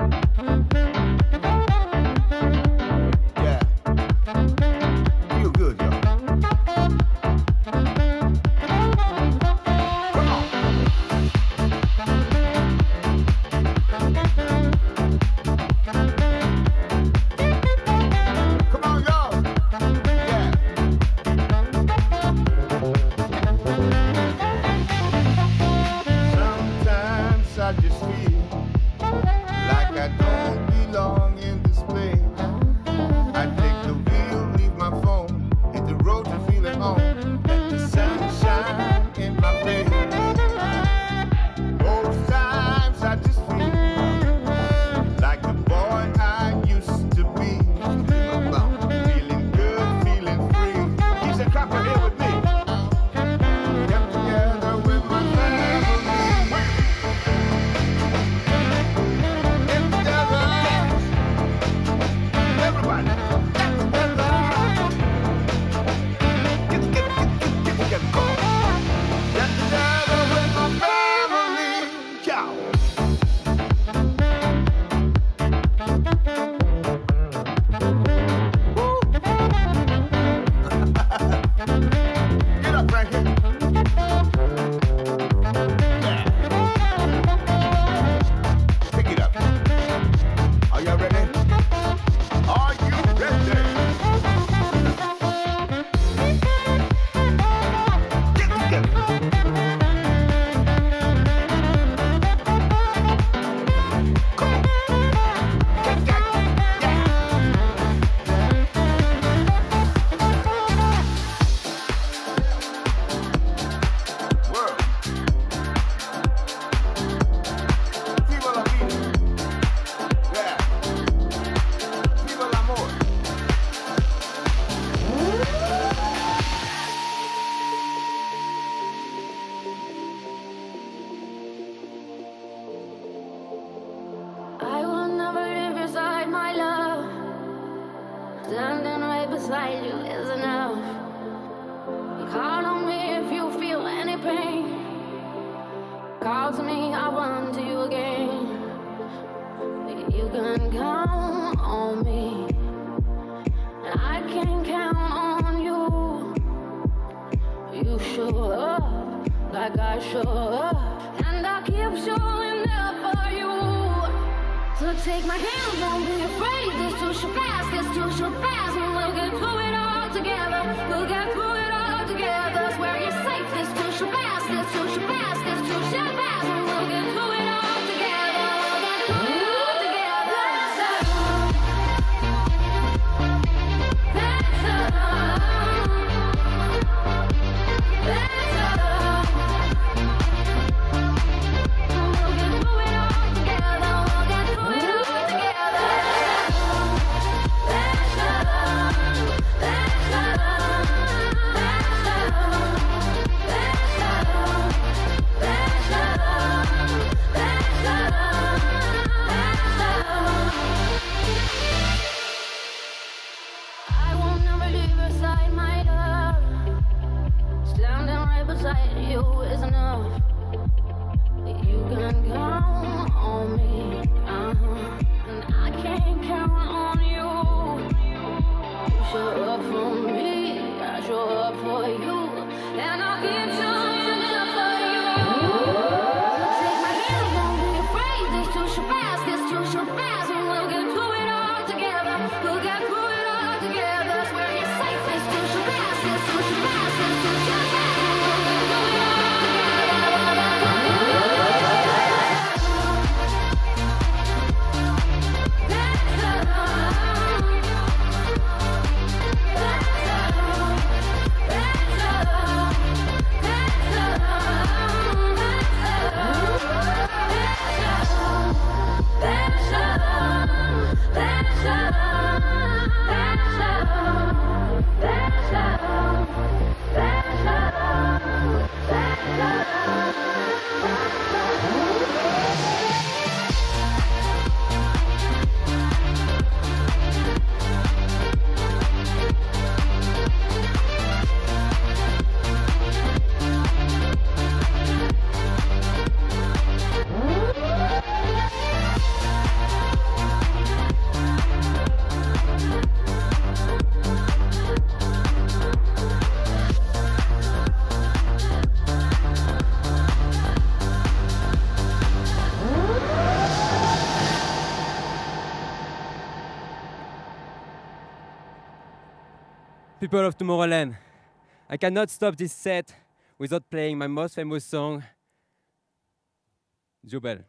Feel good. Standing right beside you is enough. Call on me if you feel any pain. Call to me, I'll run to you again. You can count on me, and I can count on you. You show up like I show up, and I keep showing up for you. So take my hand, don't be afraid. This too shall pass, this too shall pass, and we'll get through it all together. We'll get through it all together. Swear you're safe. This too shall pass, this too shall pass, this too shall pass, and we'll get through it all together. We'll get through it all together. That's we'll get through it all together. We'll get through it all together. I won't never leave your side, my love. Standing right beside you is enough. You can count on me, and I can count on you. You show up for me, I show up for you, and I'll keep showing up for you. Take my hand, don't be afraid. This too shall pass, this too shall pass, and we'll get through it all together. We'll get through it all together. Swear you're safe. This too shall pass, this too shall pass, this too shall pass, and we'll get through it all People of Tomorrowland, I cannot stop this set without playing my most famous song, Jubel.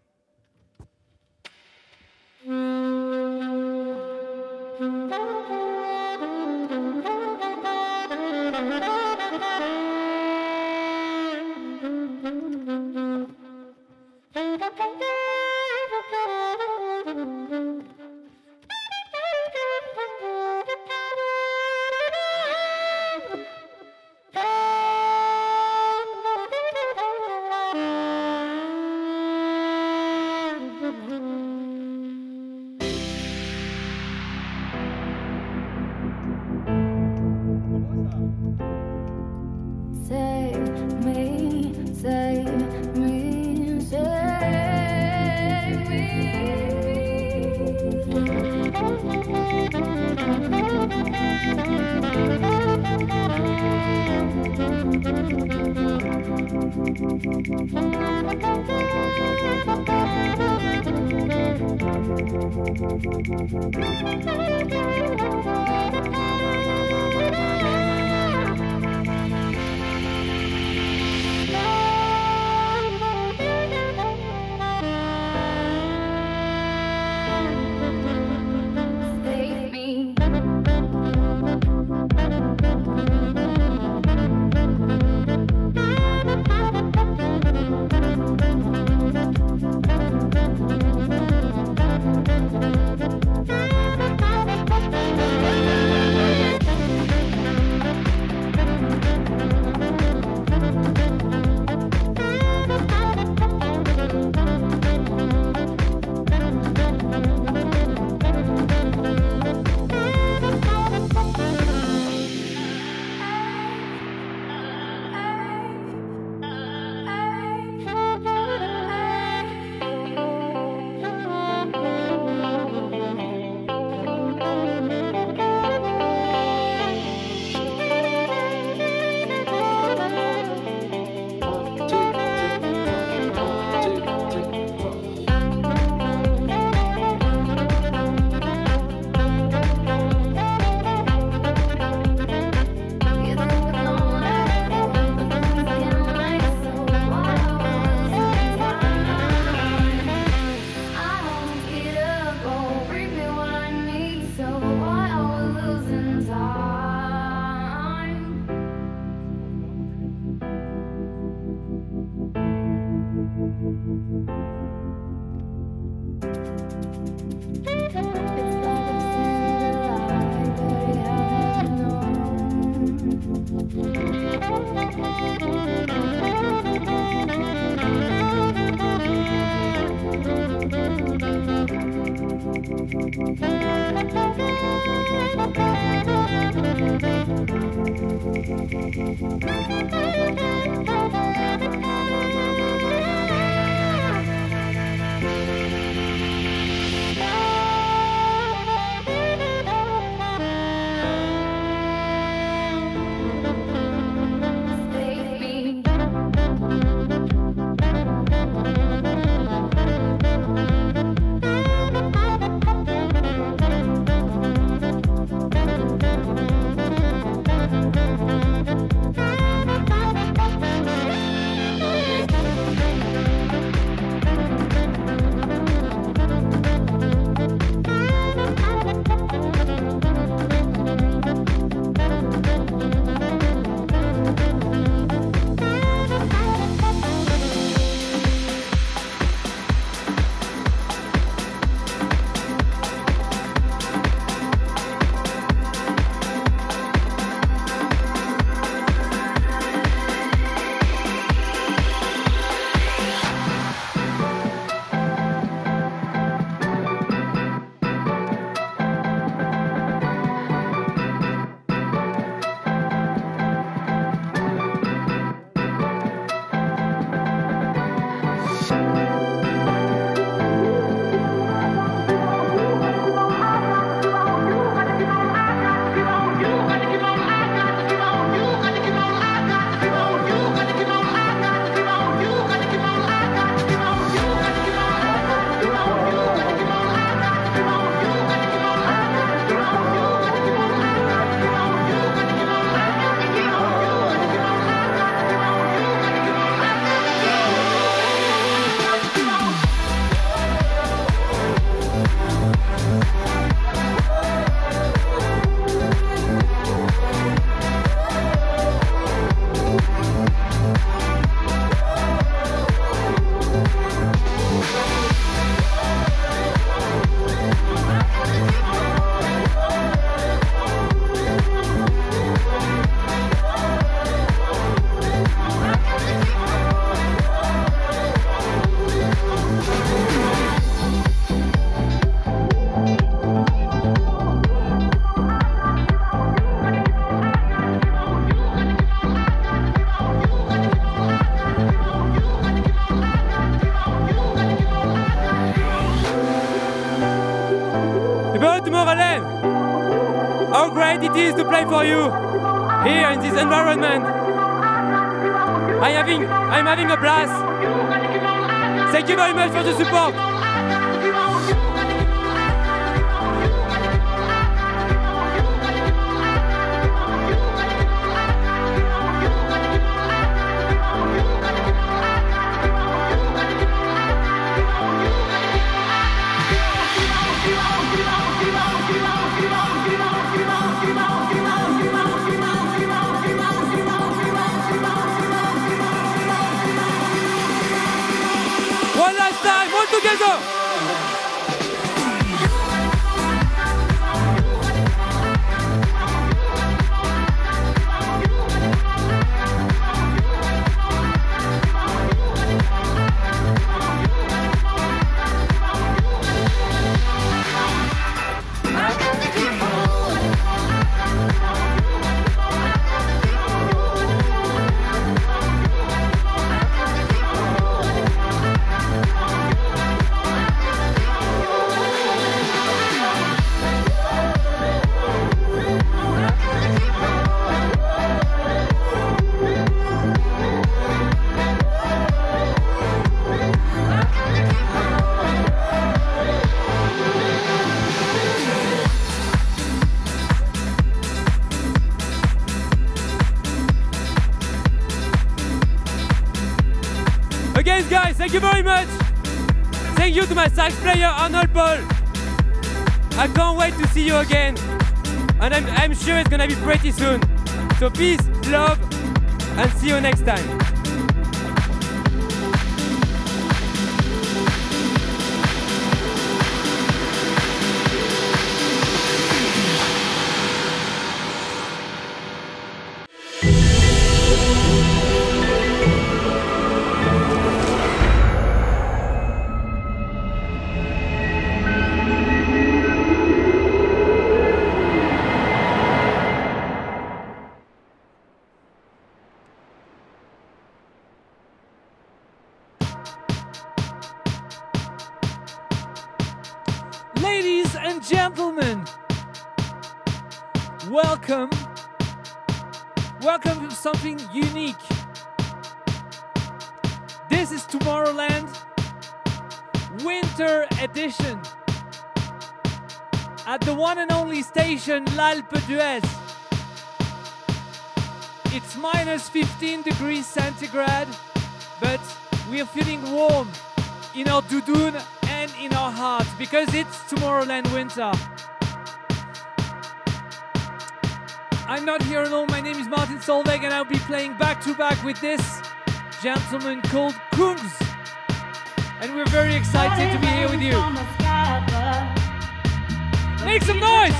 about Tomorrowland. How great it is to play for you here in this environment. I'm having a blast. Thank you very much for the support. One last time, all together! Again, guys, thank you very much. Thank you to my sax player Arnold Paul. I can't wait to see you again, and I'm sure it's gonna be pretty soon. So peace, love, and see you next time. Ladies and gentlemen, welcome. Welcome to something unique. This is Tomorrowland Winter Edition at the one and only station L'Alpe d'Huez. It's minus 15 degrees centigrade, but we are feeling warm in our doudoune and in our hearts because it's Tomorrowland Winter. I'm not here alone. My name is Martin Solveig and I'll be playing back to back with this gentleman called Kungs. And we're very excited to be here with you. Make some noise!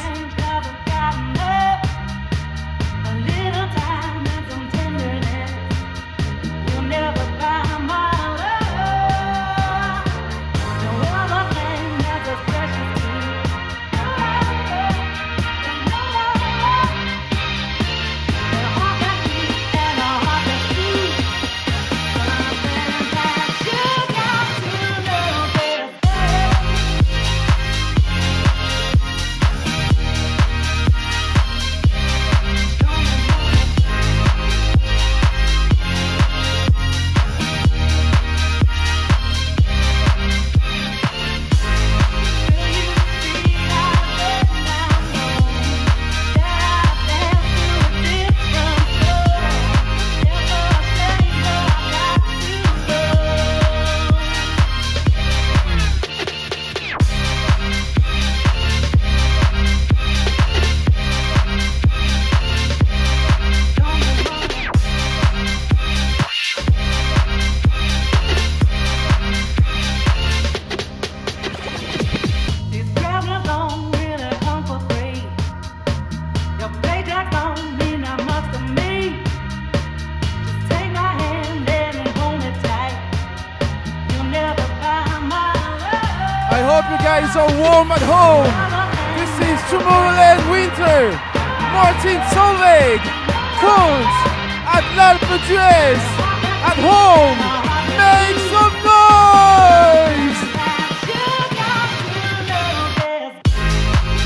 guys are warm at home. This is Tomorrowland Winter. Martin Solveig, Kungs at L'Alpe d'Huez. At home, make some noise!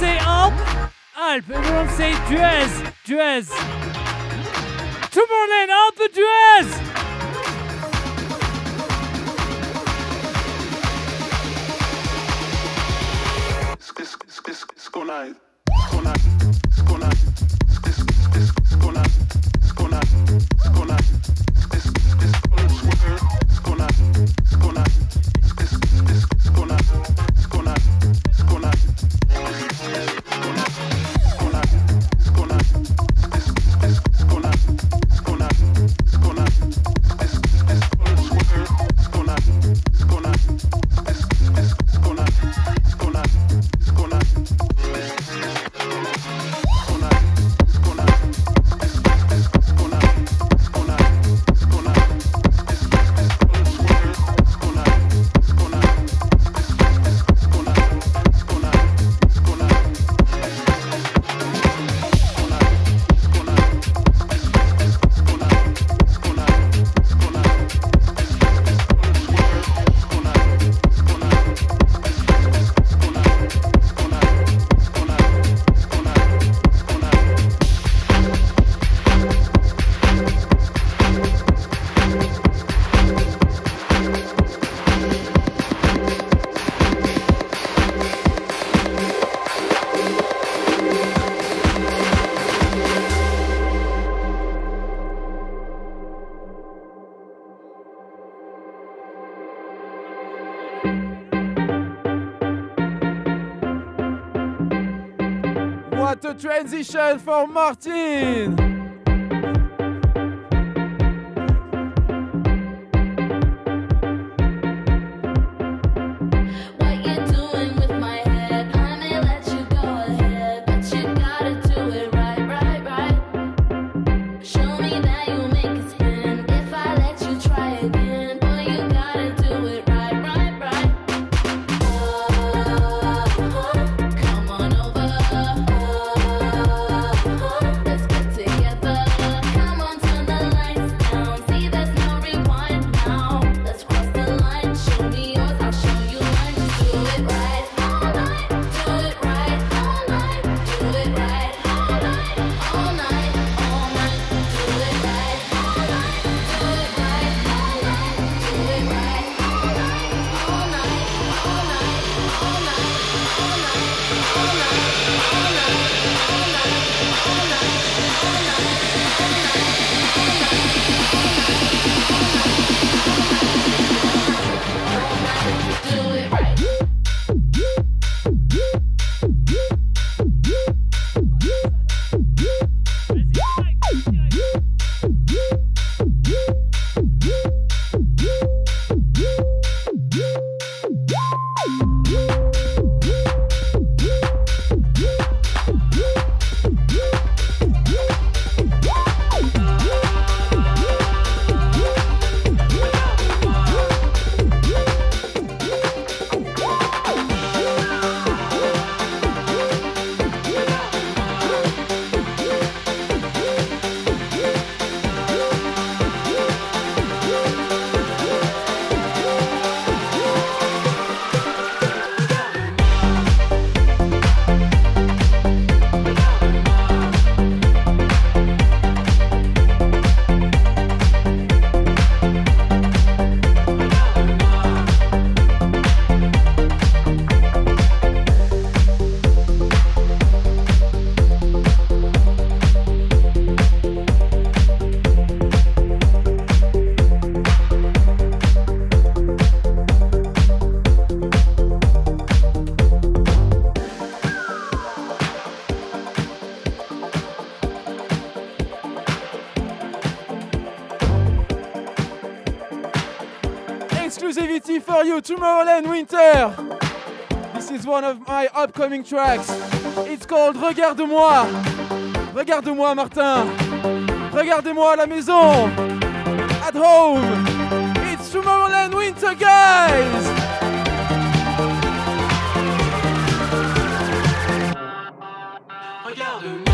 say Alp, Alp. Everyone say Duez, Duez. Tomorrowland, Alpe d'Huez. What a transition for Martin! Exclusivity for you, Tomorrowland Winter. This is one of my upcoming tracks. It's called Regarde-moi. Regarde-moi, Martin. Regardez-moi à la maison. At home. It's Tomorrowland Winter, guys. Regarde-moi.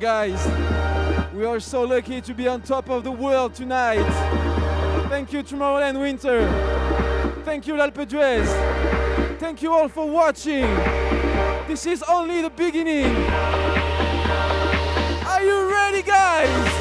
guys. We are so lucky to be on top of the world tonight. Thank you, Tomorrowland Winter. Thank you, L'Alpe d'Huez. Thank you all for watching. This is only the beginning. Are you ready, guys?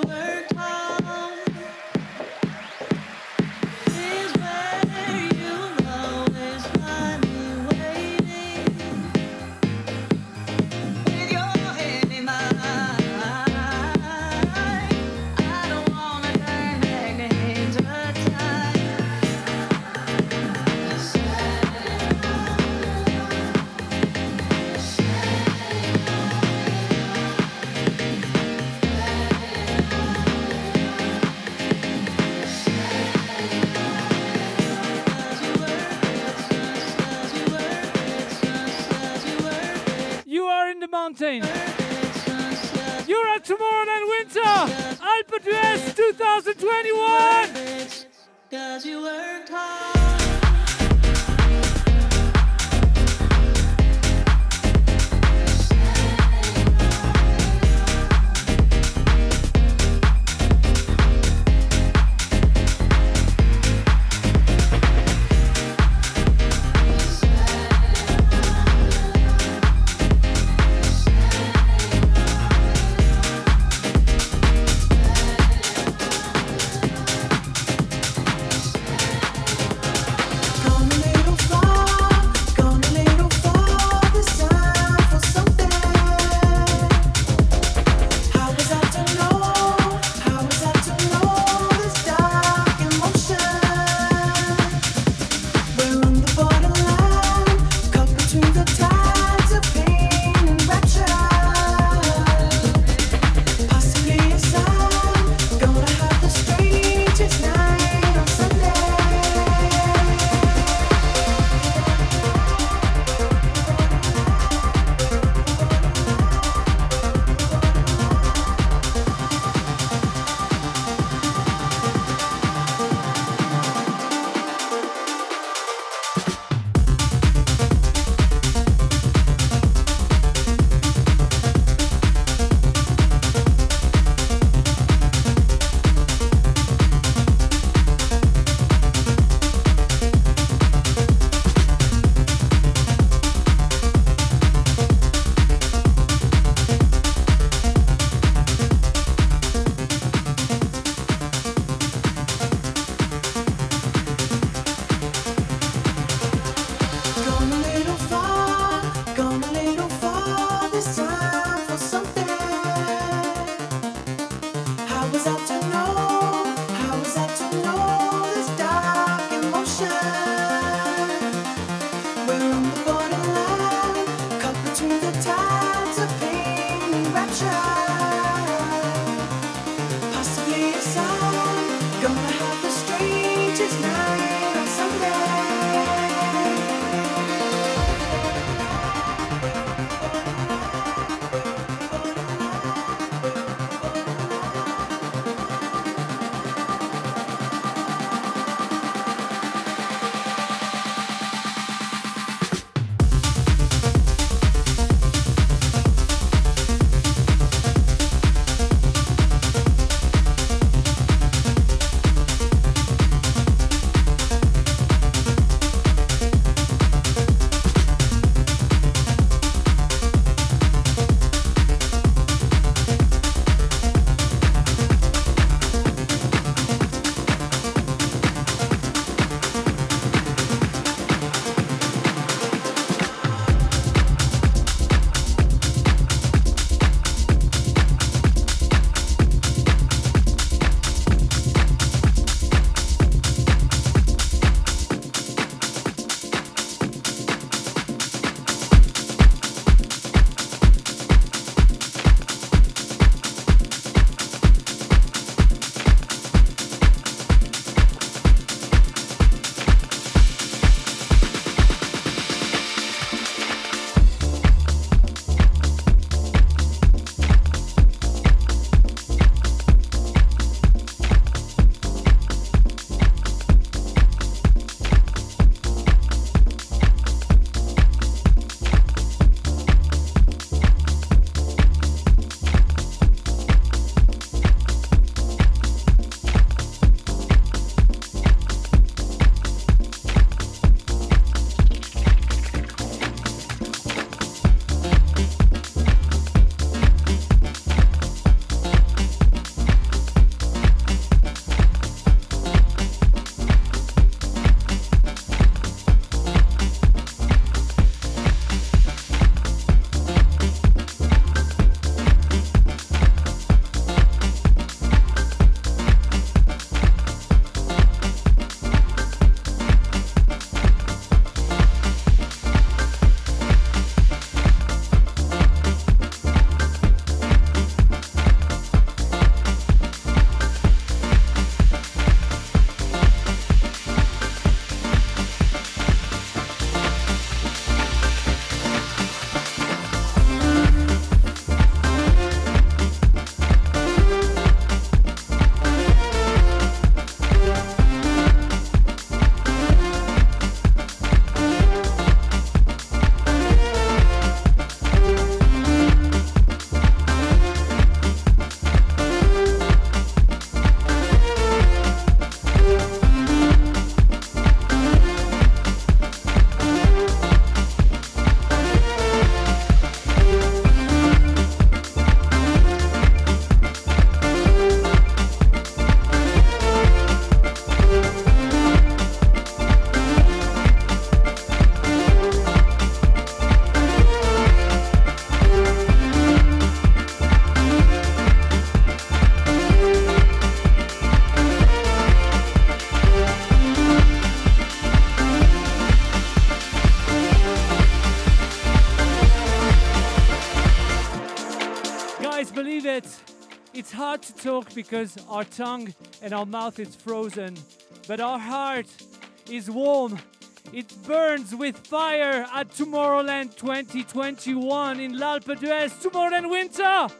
Mountain. You're at Tomorrowland Winter, Alpe d'Huez 2021. Cause you worked hard. it's hard to talk because our tongue and our mouth is frozen, but our heart is warm. It burns with fire at Tomorrowland 2021 in l'Alpe d'Huez, Tomorrowland Winter!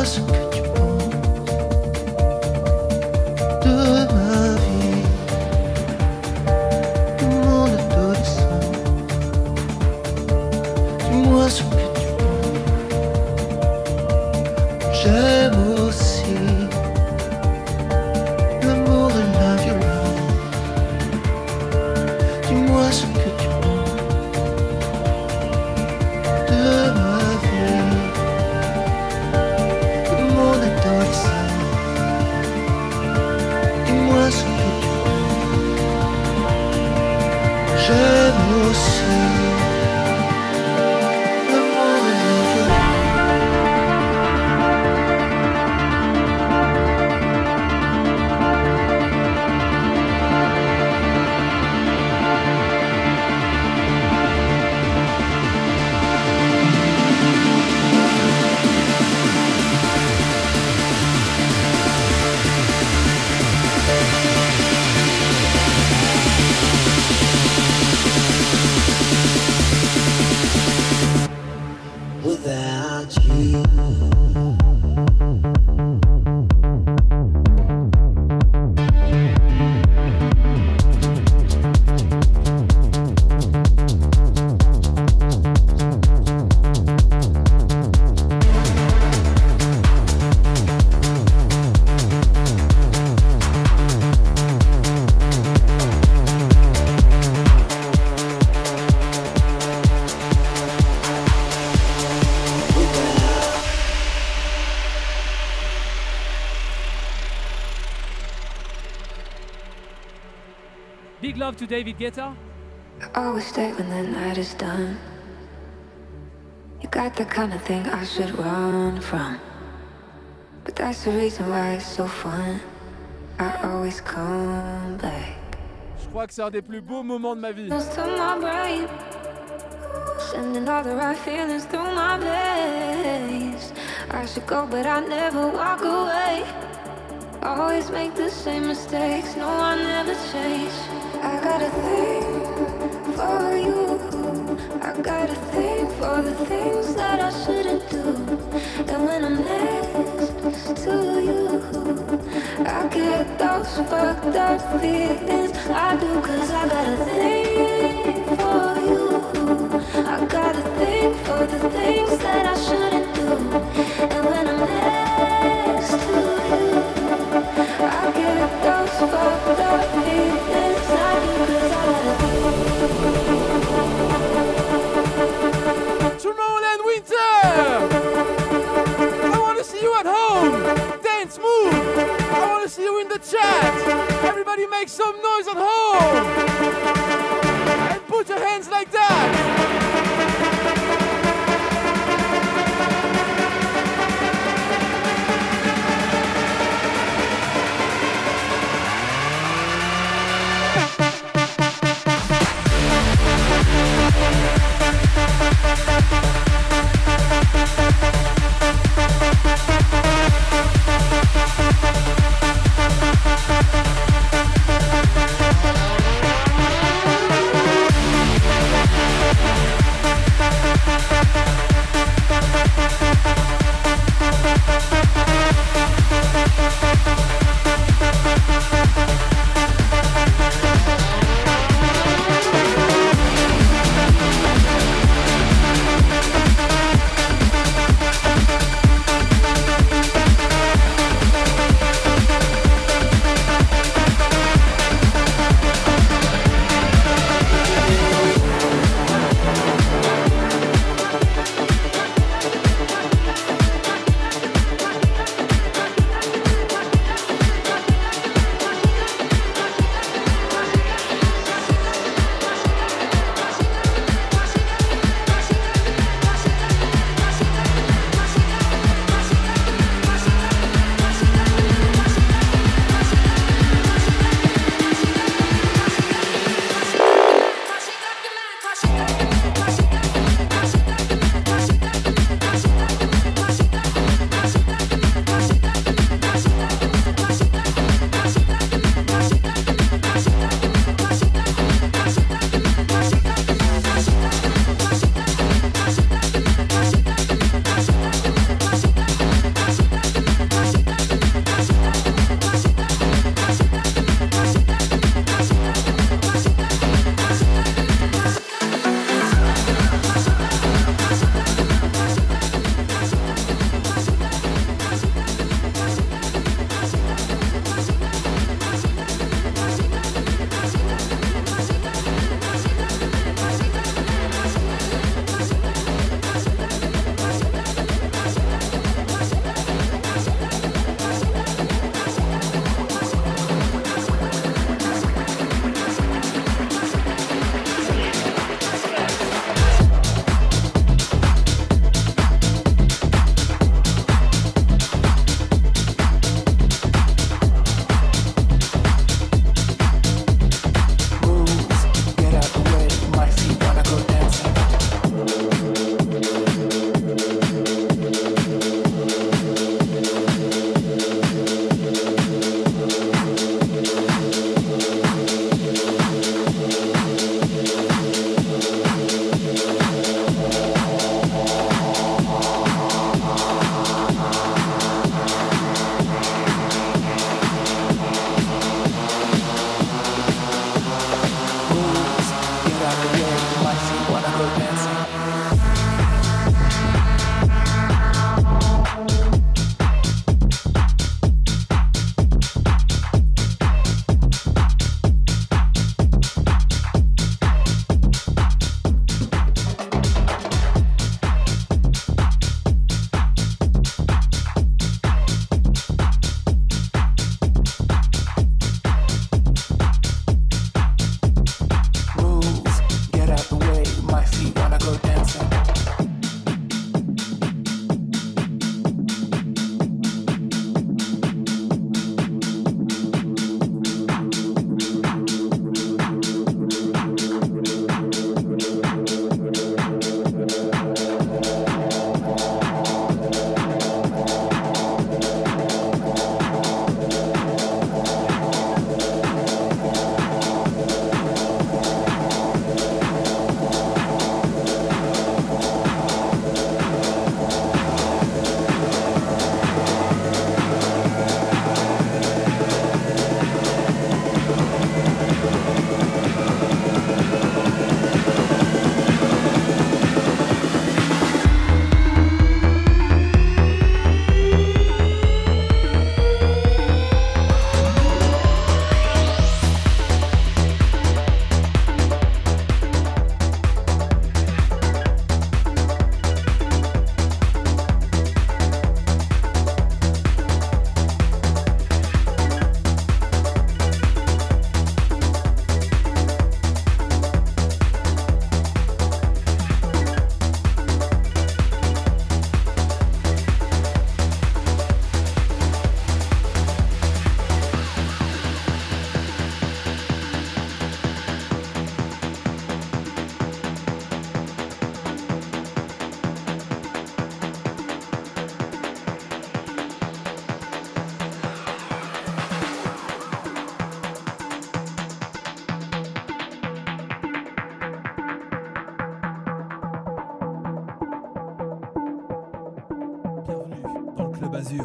Dis-moi ce que tu penses de ma vie, de mon adolescence. Dis-moi ce que tu penses. J'aime aussi l'amour et la violence. Dis-moi ce que tu penses de ma vie, de mon adolescence. Dis-moi ce que tu penses. J'aime aussi l'amour et la violence. Without you, Big love to David Guetta. I always stay when the night is done. You got the kind of thing I should run from, but that's the reason why it's so fun. I always come back. Je crois que c'est un des plus beaux moments de ma vie. Goes to my brain, sending all the right feelings through my veins. I should go, but I never walk away. Always make the same mistakes. No, I never change. I got a thing for you. I got a thing for the things that I shouldn't do. And when I'm next to you, I get those fucked up feelings. I do, 'cause I got a thing for you. I got a thing for the things that I shouldn't do. And when I'm next to you, I get those fucked up feelings. I do, 'cause I got a Tomorrowland Winter! I wanna see you at home! Dance, move! I wanna see you in the chat! Everybody make some noise at home! And put your hands like that! d'Azur.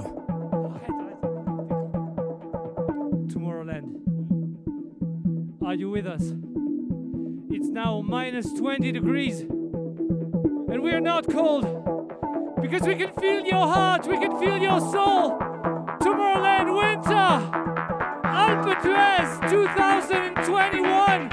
Tomorrowland. Are you with us? It's now minus 20 degrees. And we are not cold. Because we can feel your heart, we can feel your soul. Tomorrowland Winter. Alpe d'Huez 2021.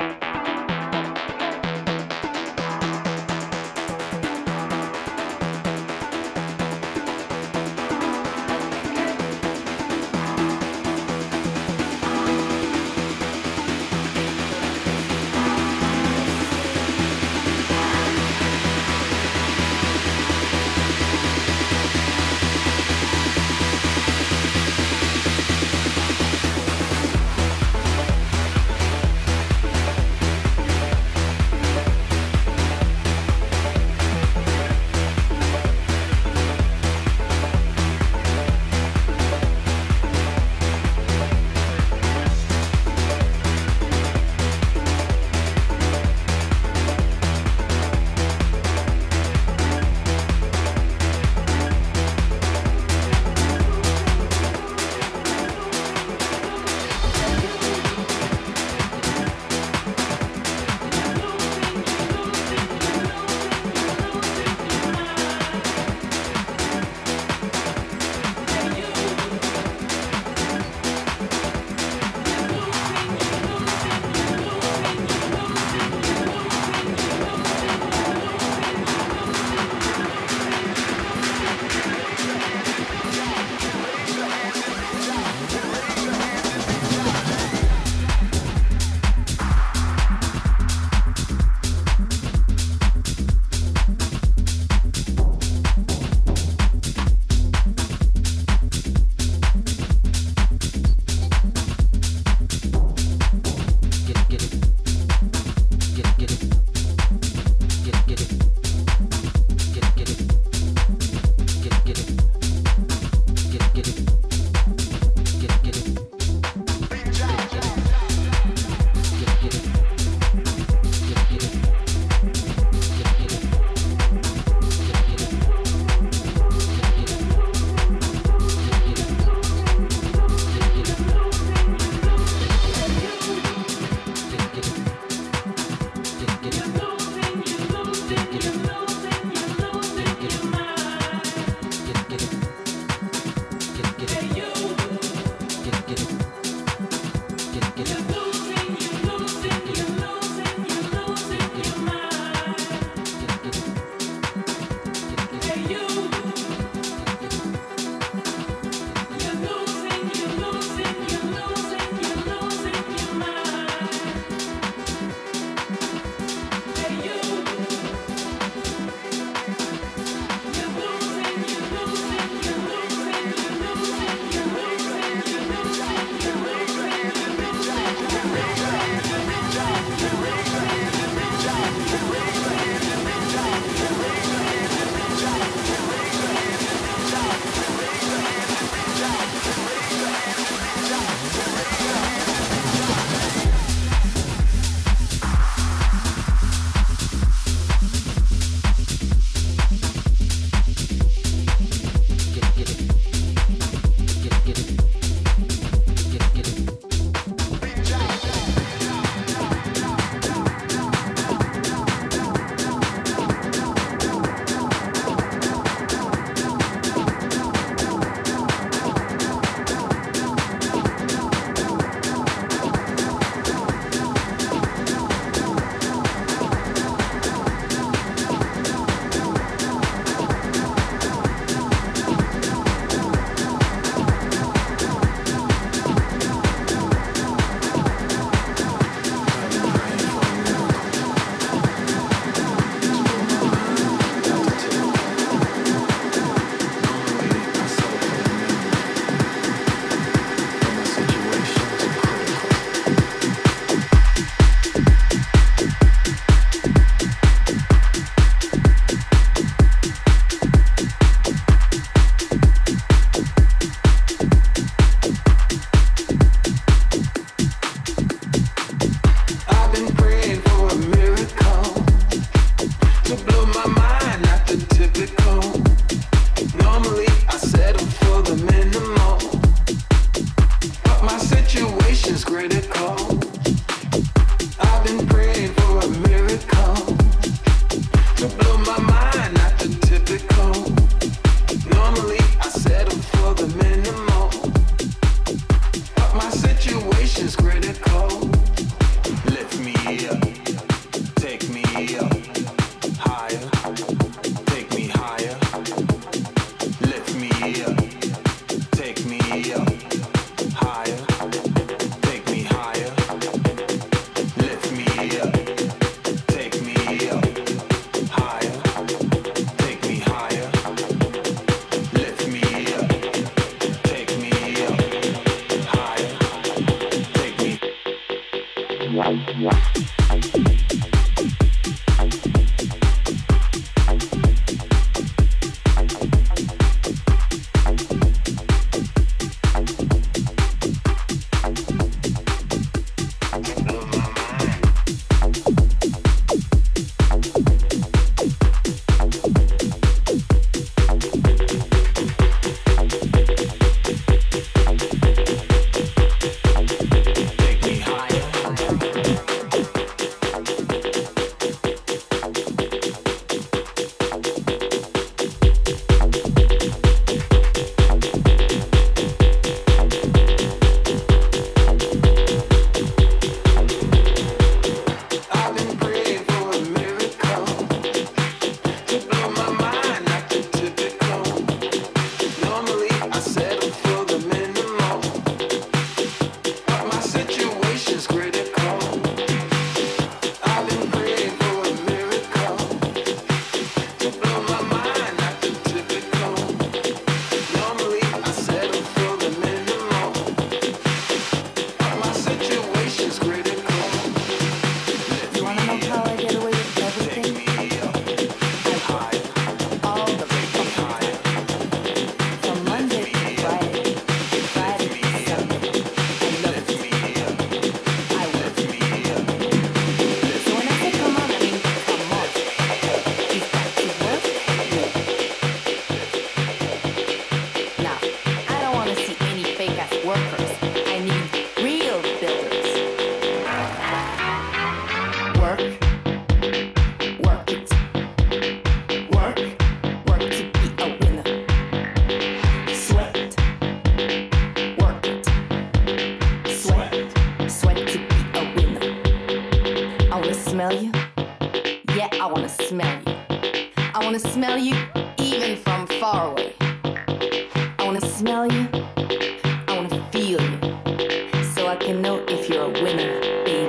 far away. I wanna smell you, I wanna feel you, so I can know if you're a winner, baby.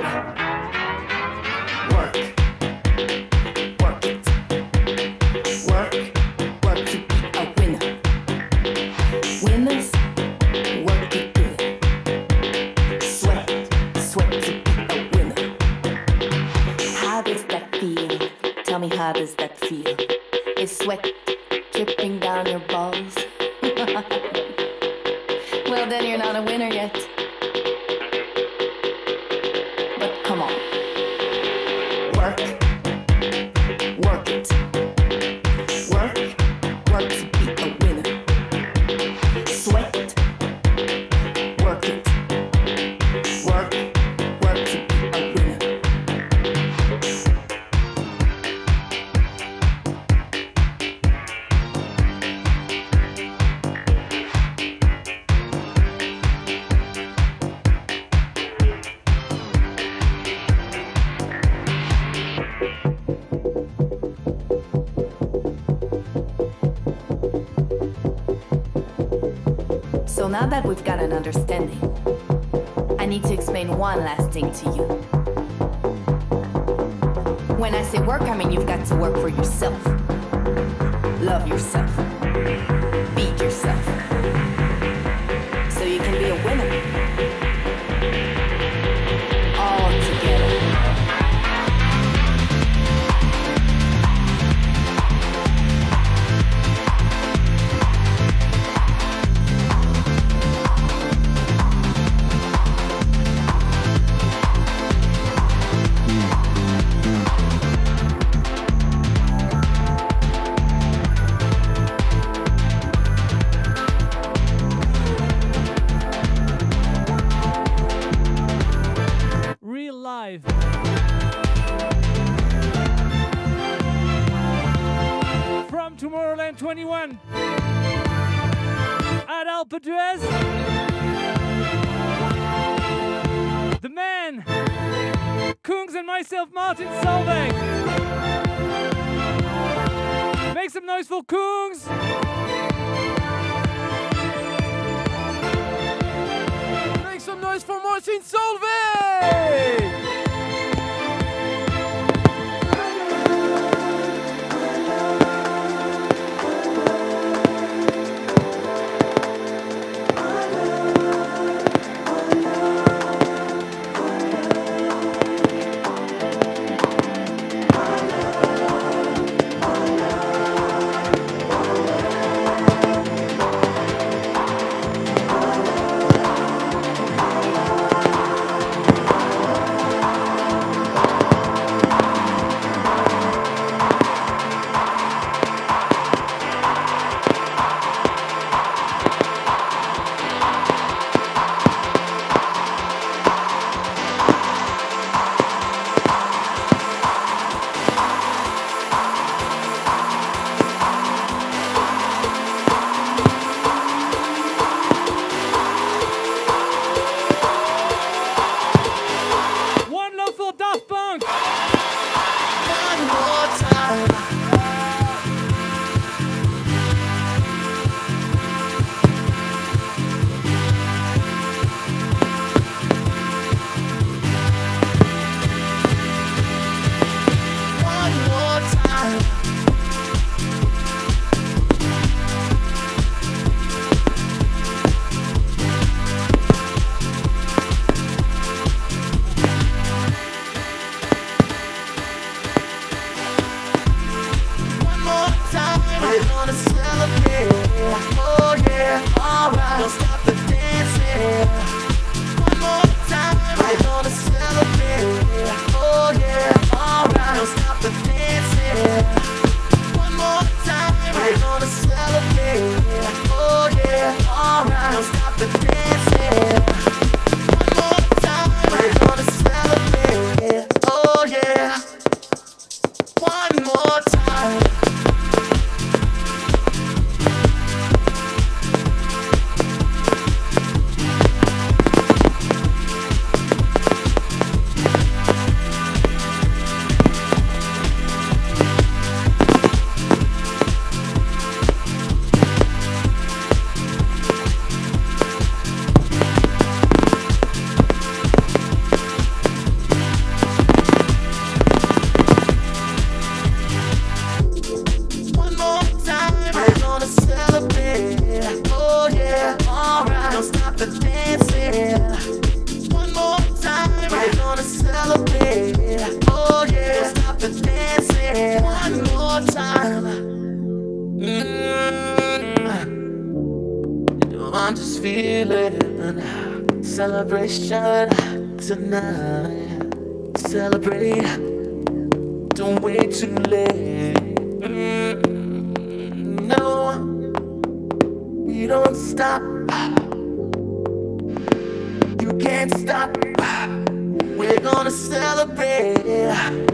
Work, work it, work to be a winner. Winners, work it good. Sweat to be a winner. How does that feel? Tell me, how does that feel? Is sweat dripping down your balls? Well, then you're not a winner yet. But come on. Work it. Work to be a winner. Sweat, work it. Work to be a winner. So now that we've got an understanding, I need to explain one last thing to you. When I say work, I mean you've got to work for yourself. Love yourself. Beat yourself. So you can be a winner. All together. From Tomorrowland 21 at Alpe d'Huez, the man, Kungs, and myself, Martin Solveig. Make some noise for Kungs. Make some noise for Martin Solveig. stop the dancing. One more time, we're gonna celebrate. Oh yeah, stop the dancing. One more time. I'm just feeling celebration tonight. Celebrate, don't wait too late. No, we don't stop. You can't stop. We're gonna celebrate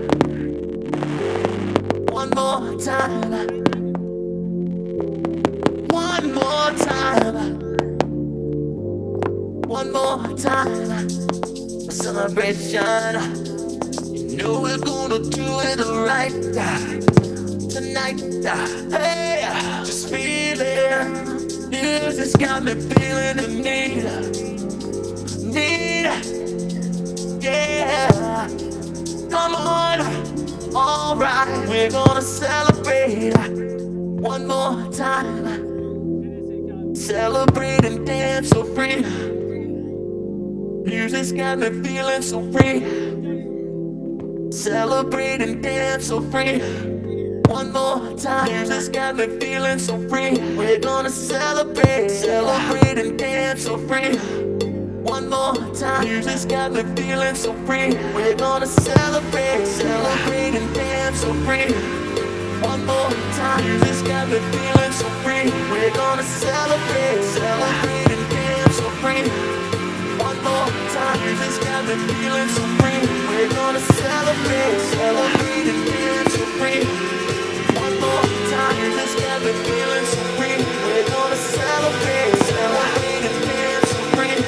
one more time. One more time. One more time. A celebration. You know we're gonna do it right tonight. Hey, just feeling. Music's got me feeling the need. Yeah. Come on. Alright, we're gonna celebrate one more time. Celebrate and dance so free. Music's got me feeling so free. Celebrate and dance so free. One more time. Music's got me feeling so free. We're gonna celebrate and dance so free. One more time. Music's got me feeling so free. We're gonna celebrate and dance so free. One more time. Music's got me feeling so free. We're gonna celebrate and dance so free. One more time. Music's got me feeling so free. We're gonna celebrate and dance so free. One more time. Music's got me feeling so free. We're gonna celebrate and dance so free.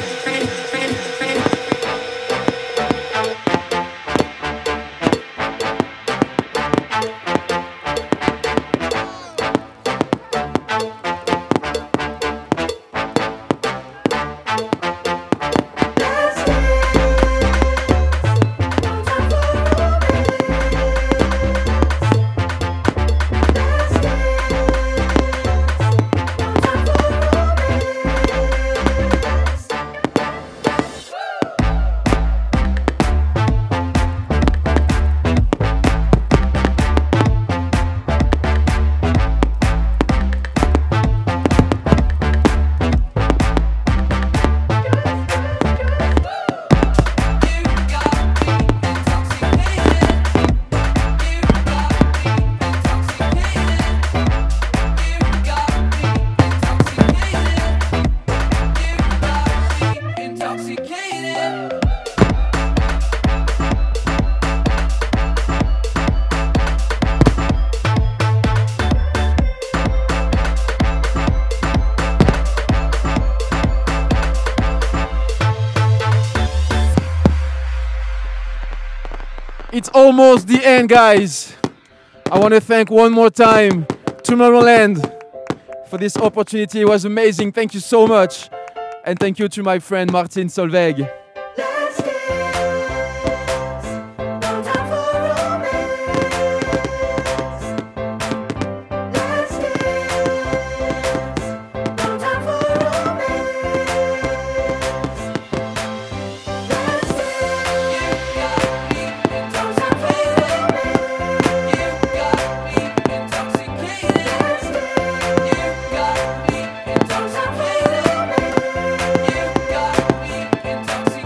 It's almost the end, guys. I want to thank one more time Tomorrowland for this opportunity. It was amazing. Thank you so much. And thank you to my friend Martin Solveig. Intoxicated.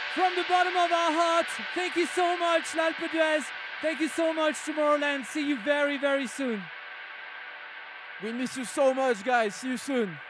from the bottom of our hearts, thank you so much, L'Alpe d'Huez. Thank you so much, Tomorrowland. See you very, very soon. We miss you so much, guys. See you soon.